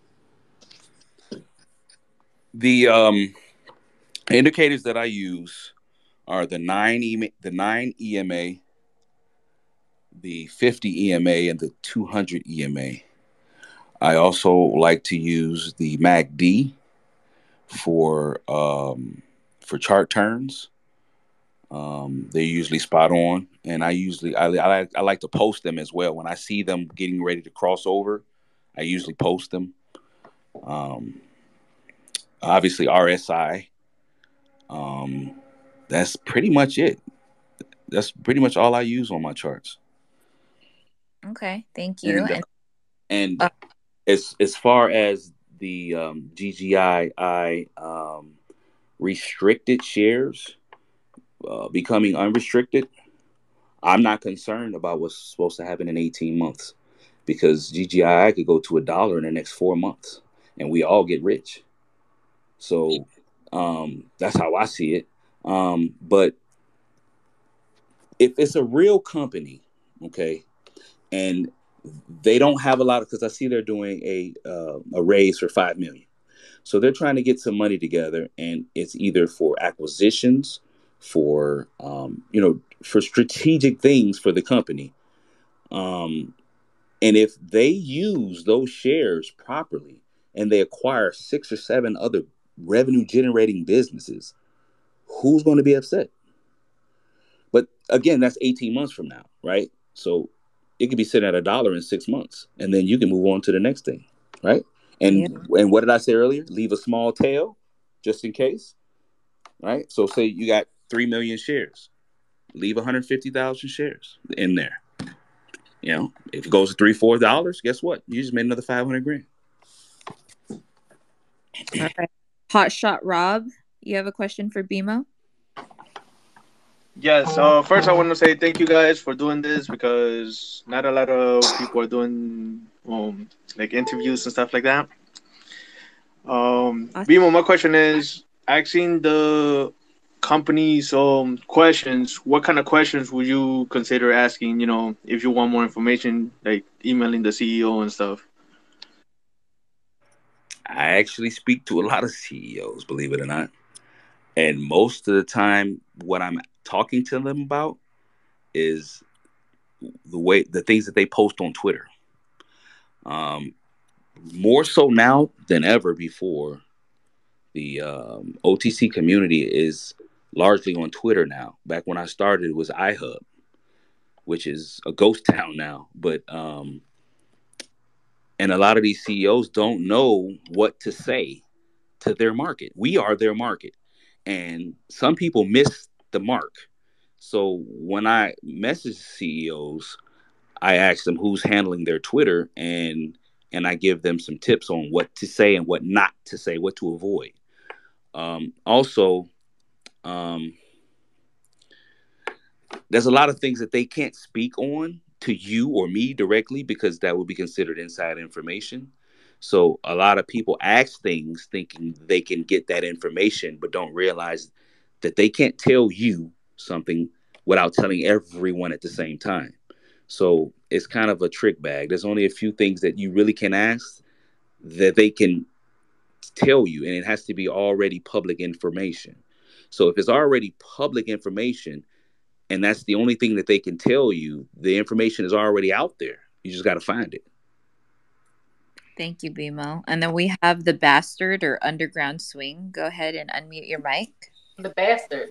S4: The indicators that I use are the 9 EMA, the 50 EMA, and the 200 EMA. I also like to use the MACD for chart turns. They're usually spot on, and I like to post them as well when I see them getting ready to cross over. I usually post them. Um, Obviously RSI. That's pretty much it. That's pretty much all I use on my charts.
S2: Okay, thank you.
S4: And as far as the GGI restricted shares becoming unrestricted, I'm not concerned about what's supposed to happen in 18 months because GGI could go to $1 in the next 4 months and we all get rich. So that's how I see it. But if it's a real company, okay, and they don't have a lot of, because I see they're doing a raise for $5 million. So they're trying to get some money together, and it's either for acquisitions, for for strategic things for the company. And if they use those shares properly and they acquire 6 or 7 other revenue generating businesses, who's going to be upset? But again, that's 18 months from now, right? So it could be sitting at $1 in 6 months, and then you can move on to the next thing, right? And what did I say earlier? Leave a small tail just in case, right? So say you got 3 million shares, leave 150,000 shares in there. You know, if it goes to $3-4, guess what? You just made another 500 grand.
S2: All right. Hot Shot Rob, you have a question for BMO?
S13: Yes. First, I want to say thank you guys for doing this because not a lot of people are doing like interviews and stuff like that. BMO, my question is asking the companies questions. What kind of questions would you consider asking? You know, if you want more information, like emailing the CEO and stuff.
S4: I actually speak to a lot of CEOs, believe it or not. And most of the time, what I'm talking to them about is the things that they post on Twitter. More so now than ever before, the OTC community is largely on Twitter now. Back when I started, it was iHub, which is a ghost town now. But and a lot of these CEOs don't know what to say to their market. We are their market. And some people miss the mark. So when I message CEOs, I ask them who's handling their Twitter, and I give them some tips on what to say and what not to say, what to avoid. Also, there's a lot of things that they can't speak on to you or me directly because that would be considered inside information. So a lot of people ask things thinking they can get that information, but don't realize that they can't tell you something without telling everyone at the same time. So it's kind of a trick bag. There's only a few things that you really can ask that they can tell you, and it has to be already public information. So if it's already public information and that's the only thing that they can tell you, the information is already out there. You just got to find it.
S2: Thank you, BMO. And then we have the Bastard or Underground Swing. Go ahead and unmute your mic.
S3: The Bastard.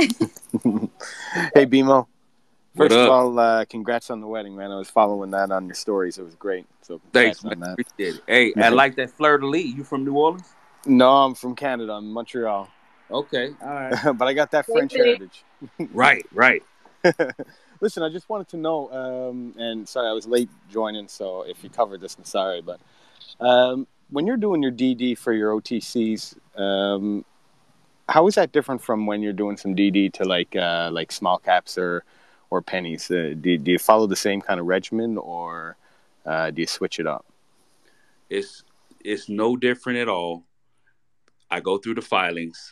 S14: Hey, BMO. First of all, congrats on the wedding, man. I was following that on your stories. It was great. So
S4: thanks,
S14: man.
S4: On that. Appreciate it. Hey, I like that fleur-de-lis. You from New Orleans?
S14: No, I'm from Canada. I'm Montreal.
S4: Okay, all right.
S14: But I got that French heritage.
S4: Right.
S14: Listen, I just wanted to know, and sorry, I was late joining, so if you covered this, I'm sorry, but when you're doing your DD for your OTCs, how is that different from when you're doing some DD to like small caps or pennies? Do you follow the same kind of regimen, or do you switch it up?
S4: It's no different at all. I go through the filings.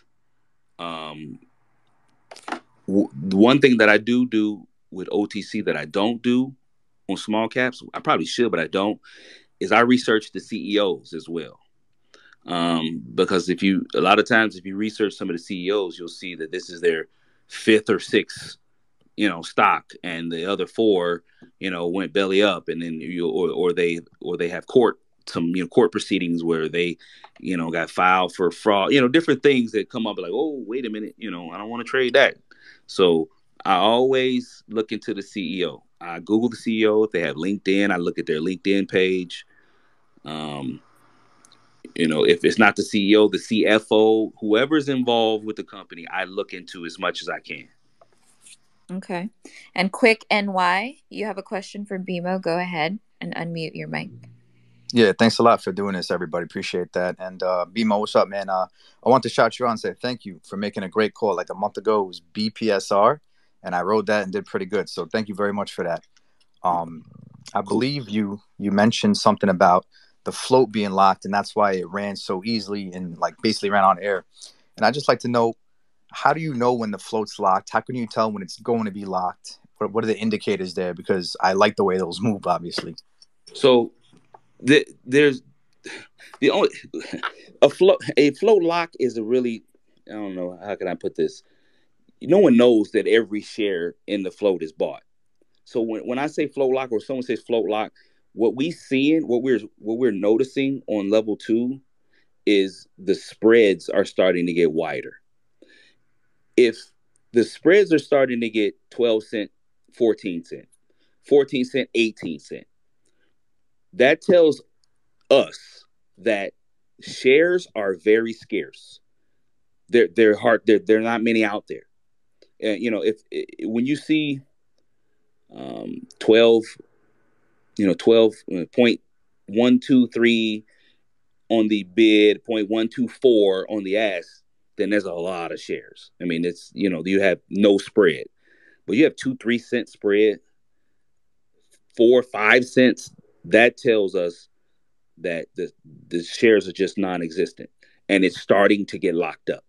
S4: One thing that I do with OTC that I don't do on small caps, I probably should, but I don't, is I research the CEOs as well. Because a lot of times if you research some of the CEOs, you'll see that this is their 5th or 6th, stock, and the other 4, went belly up, and then or they have court proceedings where they, got filed for fraud, different things that come up like, oh, wait a minute, I don't want to trade that. So I always look into the CEO. I Google the CEO. If they have LinkedIn, I look at their LinkedIn page. if it's not the CEO, the CFO, whoever's involved with the company, I look into as much as I can.
S2: Okay. And quick NY, you have a question for BMO. Go ahead and unmute your mic.
S15: Yeah, thanks a lot for doing this, everybody. Appreciate that. And BMO, what's up, man? I want to shout you out and say thank you for making a great call. Like a month ago, it was BPSR, and I wrote that and did pretty good. So thank you very much for that. I believe you mentioned something about the float being locked, and that's why it ran so easily and like basically ran on air. And I'd just like to know, how do you know when the float's locked? How can you tell when it's going to be locked? What are the indicators there? Because I like the way those move, obviously.
S4: So there's the only a float lock is a really, I don't know, how can I put this? No one knows that every share in the float is bought. So when I say float lock or someone says float lock, what we're noticing on level 2 is the spreads are starting to get wider. If the spreads are starting to get 12 cent, 14 cent, 14 cent, 18 cent, that tells us that shares are very scarce. They're hard. There are not many out there. When you see 12, 12.123 on the bid, 0.124 on the ask, then there's a lot of shares. I mean, it's, you have no spread, but you have 2-3 cent spread, 4-5 cents. That tells us that the shares are just non-existent, and it's starting to get locked up.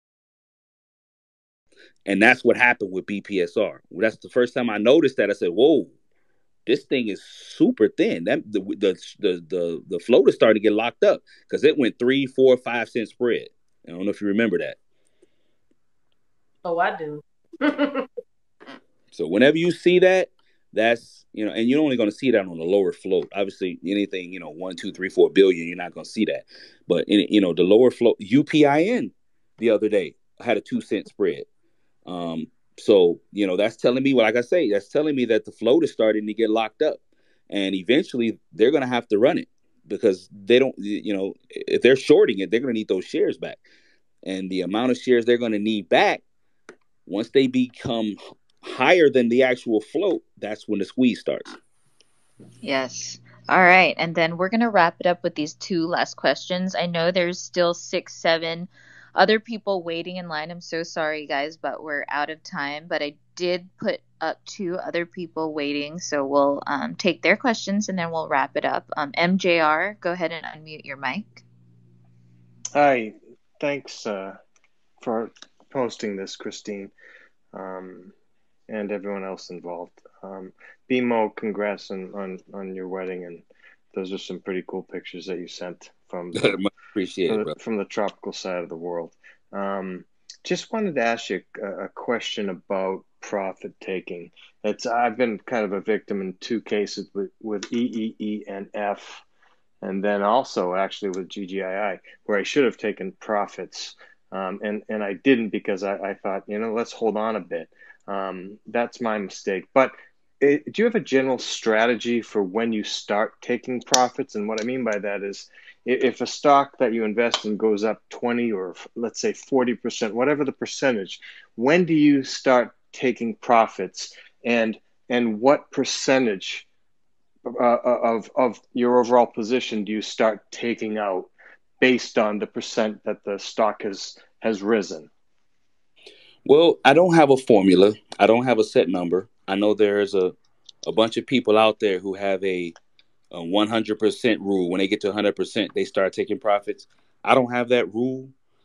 S4: And that's what happened with BPSR. That's the first time I noticed that. I said, "Whoa, this thing is super thin." That the float is starting to get locked up because it went 3, 4, 5 cent spread. I don't know if you remember that.
S3: Oh, I do.
S4: So whenever you see that, that's, and you're only going to see that on the lower float. Obviously, anything, 1, 2, 3, 4 billion, you're not going to see that. But in, the lower float, UPIN the other day had a 2 cent spread. So, that's telling me, well, like I say, that's telling me that the float is starting to get locked up, and eventually they're going to have to run it because they don't, if they're shorting it, they're going to need those shares back. And the amount of shares they're going to need back, once they become higher than the actual float, that's when the squeeze starts.
S2: Yes. All right. And then we're going to wrap it up with these 2 last questions. I know there's still 6, 7 other people waiting in line. I'm so sorry, guys, but we're out of time. But I did put up 2 other people waiting. So we'll take their questions and then we'll wrap it up. MJR, go ahead and unmute your mic.
S16: Hi. Thanks for posting this, Christine, and everyone else involved. BMO, congrats on your wedding, and those are some pretty cool pictures that you sent from the tropical side of the world. Just wanted to ask you a question about profit taking. I've been kind of a victim in 2 cases with EEE and F, and then also actually with GGII, where I should have taken profits, and I didn't because I thought, let's hold on a bit. That's my mistake. But do you have a general strategy for when you start taking profits? And what I mean by that is, if a stock that you invest in goes up 20 or let's say 40%, whatever the percentage, when do you start taking profits, and what percentage of your overall position do you start taking out based on the percent that the stock has risen?
S4: Well, I don't have a formula. I don't have a set number. I know there's a bunch of people out there who have a 100% rule. When they get to 100%, they start taking profits. I don't have that rule.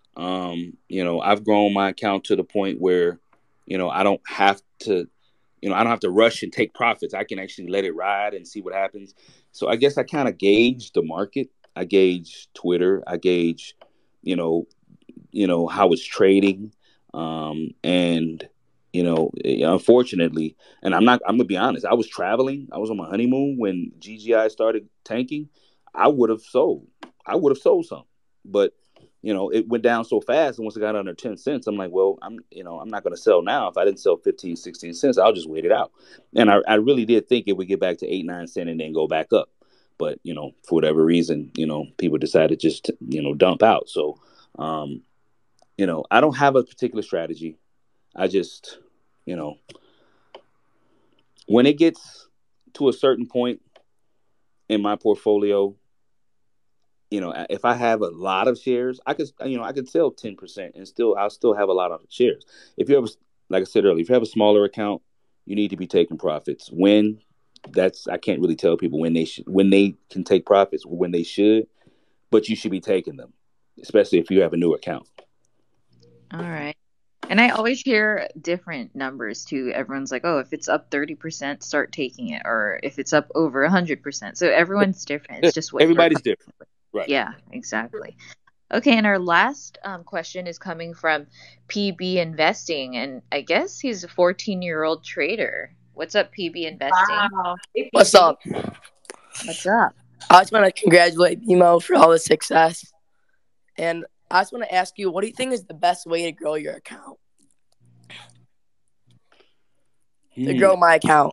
S4: I've grown my account to the point where, I don't have to, I don't have to rush and take profits. I can actually let it ride and see what happens. So I guess I kind of gauge the market. I gauge Twitter. I gauge, how it's trading. And unfortunately, and I'm gonna be honest, I was traveling. I was on my honeymoon when GGI started tanking. I would have sold some, but it went down so fast. And once it got under 10 cents, I'm like, well, I'm not going to sell now. If I didn't sell 15, 16 cents, I'll just wait it out. And I really did think it would get back to 8, 9 cents and then go back up. But for whatever reason, people decided just to, dump out. So, I don't have a particular strategy. I just, when it gets to a certain point in my portfolio, if I have a lot of shares, I could sell 10% and I'll still have a lot of shares. If you have, like I said earlier, if you have a smaller account, you need to be taking profits. I can't really tell people when they can take profits or when they should, but you should be taking them, especially if you have a new account.
S2: All right. And I always hear different numbers too. Everyone's like, oh, if it's up 30%, start taking it. Or if it's up over 100%. So everyone's different. It's just what
S4: everybody's different. Right.
S2: Yeah, exactly. Okay. And our last question is coming from PB Investing. And I guess he's a 14-year-old trader. What's up, PB Investing?
S3: Wow.
S17: What's up?
S2: What's up?
S17: I just want to congratulate BMO for all the success. And I just want to ask you, what do you think is the best way to grow your account? To grow my account.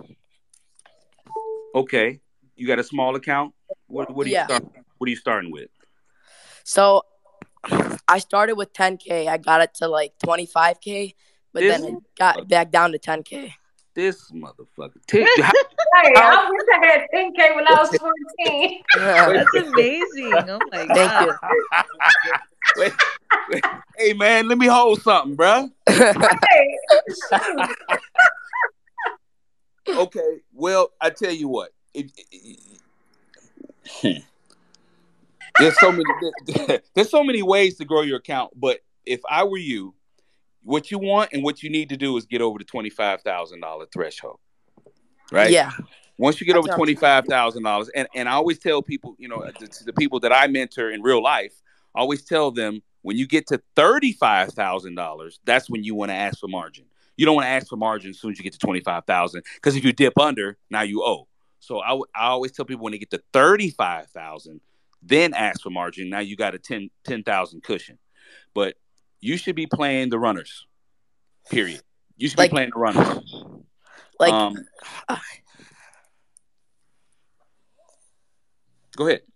S4: Okay. You got a small account? What are you starting with?
S17: So I started with 10K. I got it to like 25K, but then I got back down to 10K.
S4: This motherfucker.
S3: Hey, I wish I had 10K when I was 14.
S2: That's amazing. Oh my God.
S17: Thank you.
S4: Wait. Hey, man, let me hold something, bro. Okay, well, I tell you what. There's so many ways to grow your account, but if I were you, what you want and what you need to do is get over the $25,000 threshold, right?
S17: Yeah.
S4: Once you get over $25,000, and I always tell people, the people that I mentor in real life, I always tell them when you get to $35,000, that's when you want to ask for margin. You don't want to ask for margin as soon as you get to $25,000, because if you dip under, now you owe. So I always tell people when they get to $35,000, then ask for margin. Now you got a 10,000 cushion, but you should be playing the runners. Period. You should be playing the runners. Go ahead.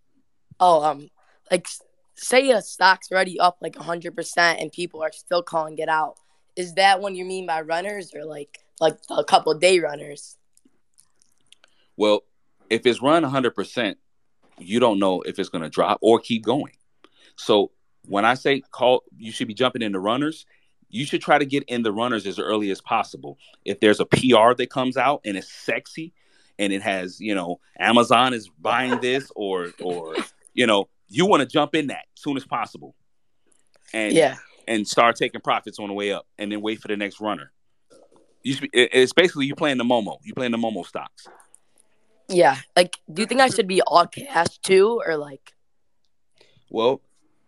S17: Say a stock's already up like 100% and people are still calling it out. Is that what you mean by runners, or like a couple of day runners?
S4: Well, if it's run 100%, you don't know if it's going to drop or keep going. So when I say you should be jumping in the runners, you should try to get in the runners as early as possible. If there's a PR that comes out and it's sexy and it has, Amazon is buying this or you want to jump in that as soon as possible. And start taking profits on the way up and then wait for the next runner. It's basically you playing the Momo. You playing the Momo stocks.
S17: Yeah. Do you think I should be all cash too, or
S4: Well,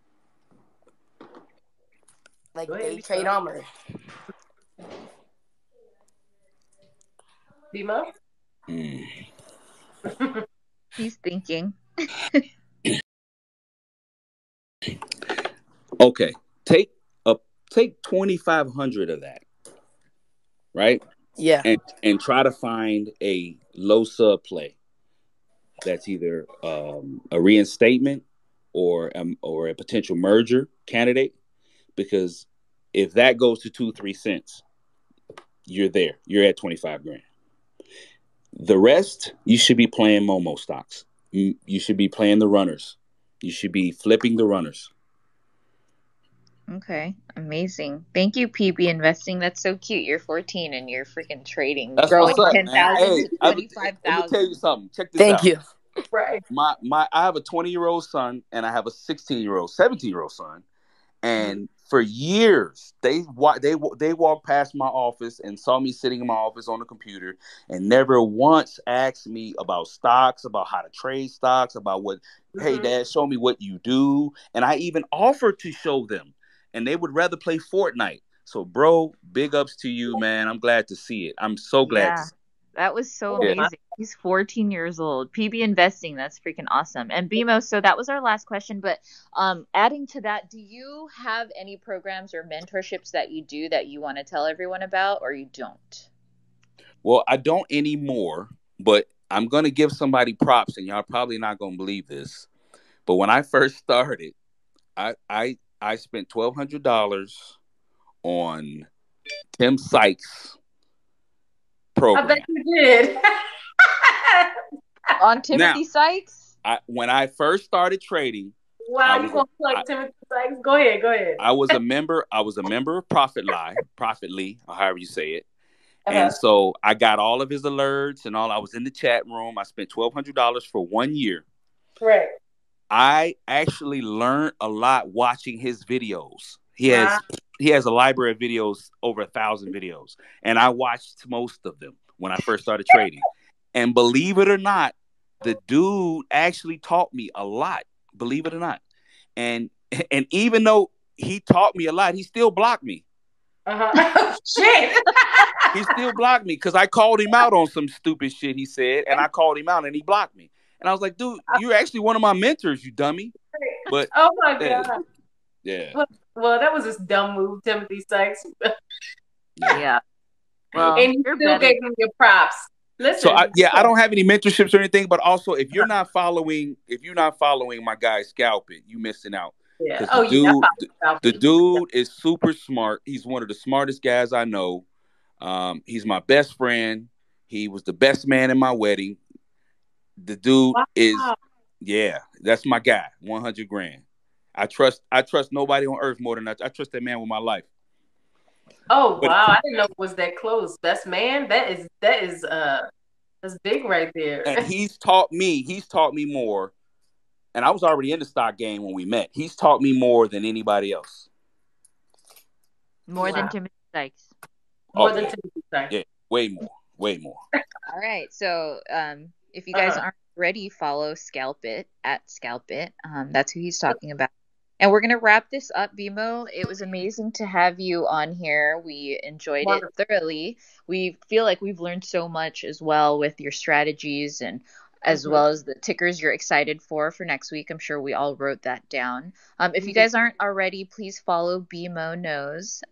S17: day trade them, or
S3: Bimo?
S2: He's thinking.
S4: Okay. Take 2,500 of that, right?
S17: Yeah.
S4: And try to find a low sub play that's either a reinstatement or a potential merger candidate, because if that goes to 2-3 cents, you're there. You're at 25 grand. The rest, you should be playing Momo stocks. You should be playing the runners. You should be flipping the runners.
S2: Okay, amazing. Thank you, PB Investing. That's so cute. You're 14 and you're freaking trading,
S4: That's
S2: growing
S4: what's up,
S2: 10,000 to
S4: Let me
S2: 25,000.
S4: tell you something. Check this
S17: Thank
S4: out.
S17: you.
S3: Right.
S4: I have a 20-year-old son and I have a 16-year-old, 17-year-old son, and for years they walked past my office and saw me sitting in my office on the computer and never once asked me about stocks, about how to trade stocks, about hey, Dad, show me what you do. And I even offered to show them, and they would rather play Fortnite. So, bro, big ups to you, man. I'm glad to see it. I'm so glad to see it.
S2: That was so amazing. He's 14 years old. PB Investing, that's freaking awesome. And BMO, so that was our last question. But adding to that, do you have any programs or mentorships that you do that you want to tell everyone about, or you don't?
S4: Well, I don't anymore, but I'm gonna give somebody props, and y'all probably not gonna believe this, but when I first started, I spent $1,200 on Tim Sykes'
S3: I
S4: program.
S3: bet you did.
S2: On Timothy Sykes?
S4: When I first started trading,
S3: Wow, you gonna plug Timothy Sykes? Go ahead.
S4: I was a member of Profitly, or however you say it.
S3: Uh-huh.
S4: And so I got all of his alerts and all. I was in the chat room. I spent $1,200 for 1 year.
S3: Right.
S4: I actually learned a lot watching his videos. He has a library of videos, over 1,000 videos, and I watched most of them when I first started trading. And believe it or not, the dude actually taught me a lot. Believe it or not, and even though he taught me a lot, he still blocked me.
S3: Shit.
S4: He still blocked me because I called him out on some stupid shit he said, and I called him out, and he blocked me. And I was like, dude, you're actually one of my mentors, you dummy. But
S3: oh my God.
S4: Yeah.
S3: Well, that was a dumb move, Timothy Sykes.
S2: Yeah. Well,
S3: and you still gave him your props. Listen.
S4: So I don't have any mentorships or anything, but also if you're not following my guy Scalp It, you missing out.
S3: Yeah.
S4: The dude is super smart. He's one of the smartest guys I know. He's my best friend. He was the best man in my wedding. The dude is, that's my guy. 100 grand. I trust nobody on earth more than I trust that man with my life.
S3: Oh wow! I didn't know it was that close. Best man. That's big right there.
S4: And he's taught me more. And I was already in the stock game when we met. He's taught me more than anybody else.
S2: More than Timothy Sykes.
S3: More than Timothy Sykes.
S4: Yeah, way more.
S2: All right. So if you guys aren't ready, follow Scalp It at Scalp It. That's who he's talking about. And we're going to wrap this up, BMO. It was amazing to have you on here. We enjoyed it thoroughly. We feel like we've learned so much as well with your strategies and as well as the tickers you're excited for next week. I'm sure we all wrote that down. If you guys aren't already, please follow BMO Knows.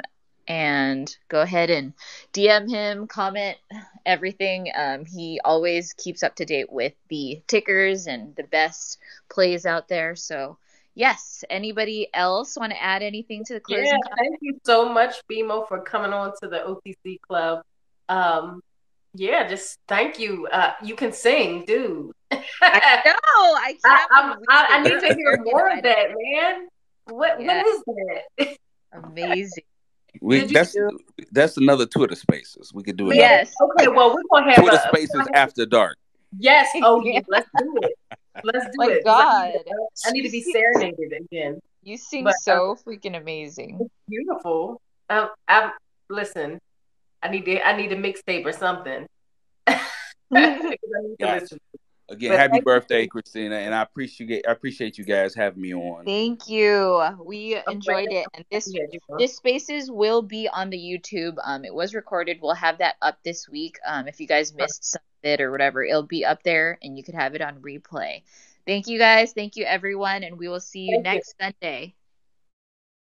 S2: And go ahead and DM him, comment everything. He always keeps up to date with the tickers and the best plays out there. So yes, anybody else want to add anything to the closing?
S3: Yeah, thank you so much, BMO, for coming on to the OTC Club. Just thank you. You can sing, dude.
S2: I know.
S3: I need to hear more of that, man. What is that?
S2: Amazing.
S4: That's another Twitter Spaces. We could do it.
S3: Yes. Okay. Well, we're gonna have
S4: Twitter Spaces after dark.
S3: Yes. Oh, yeah. Let's do it. Let's do it.
S2: God.
S3: I need to be serenaded again.
S2: You sing so freaking amazing.
S3: It's beautiful. Listen. I need a mixtape or something.
S4: Again, happy birthday, Christina, and I appreciate you guys having me on.
S2: Thank you. We enjoyed it, and this Spaces will be on the YouTube. It was recorded. We'll have that up this week. If you guys missed some of it or whatever, it'll be up there, and you could have it on replay. Thank you guys. Thank you, everyone, and we will see you next Sunday.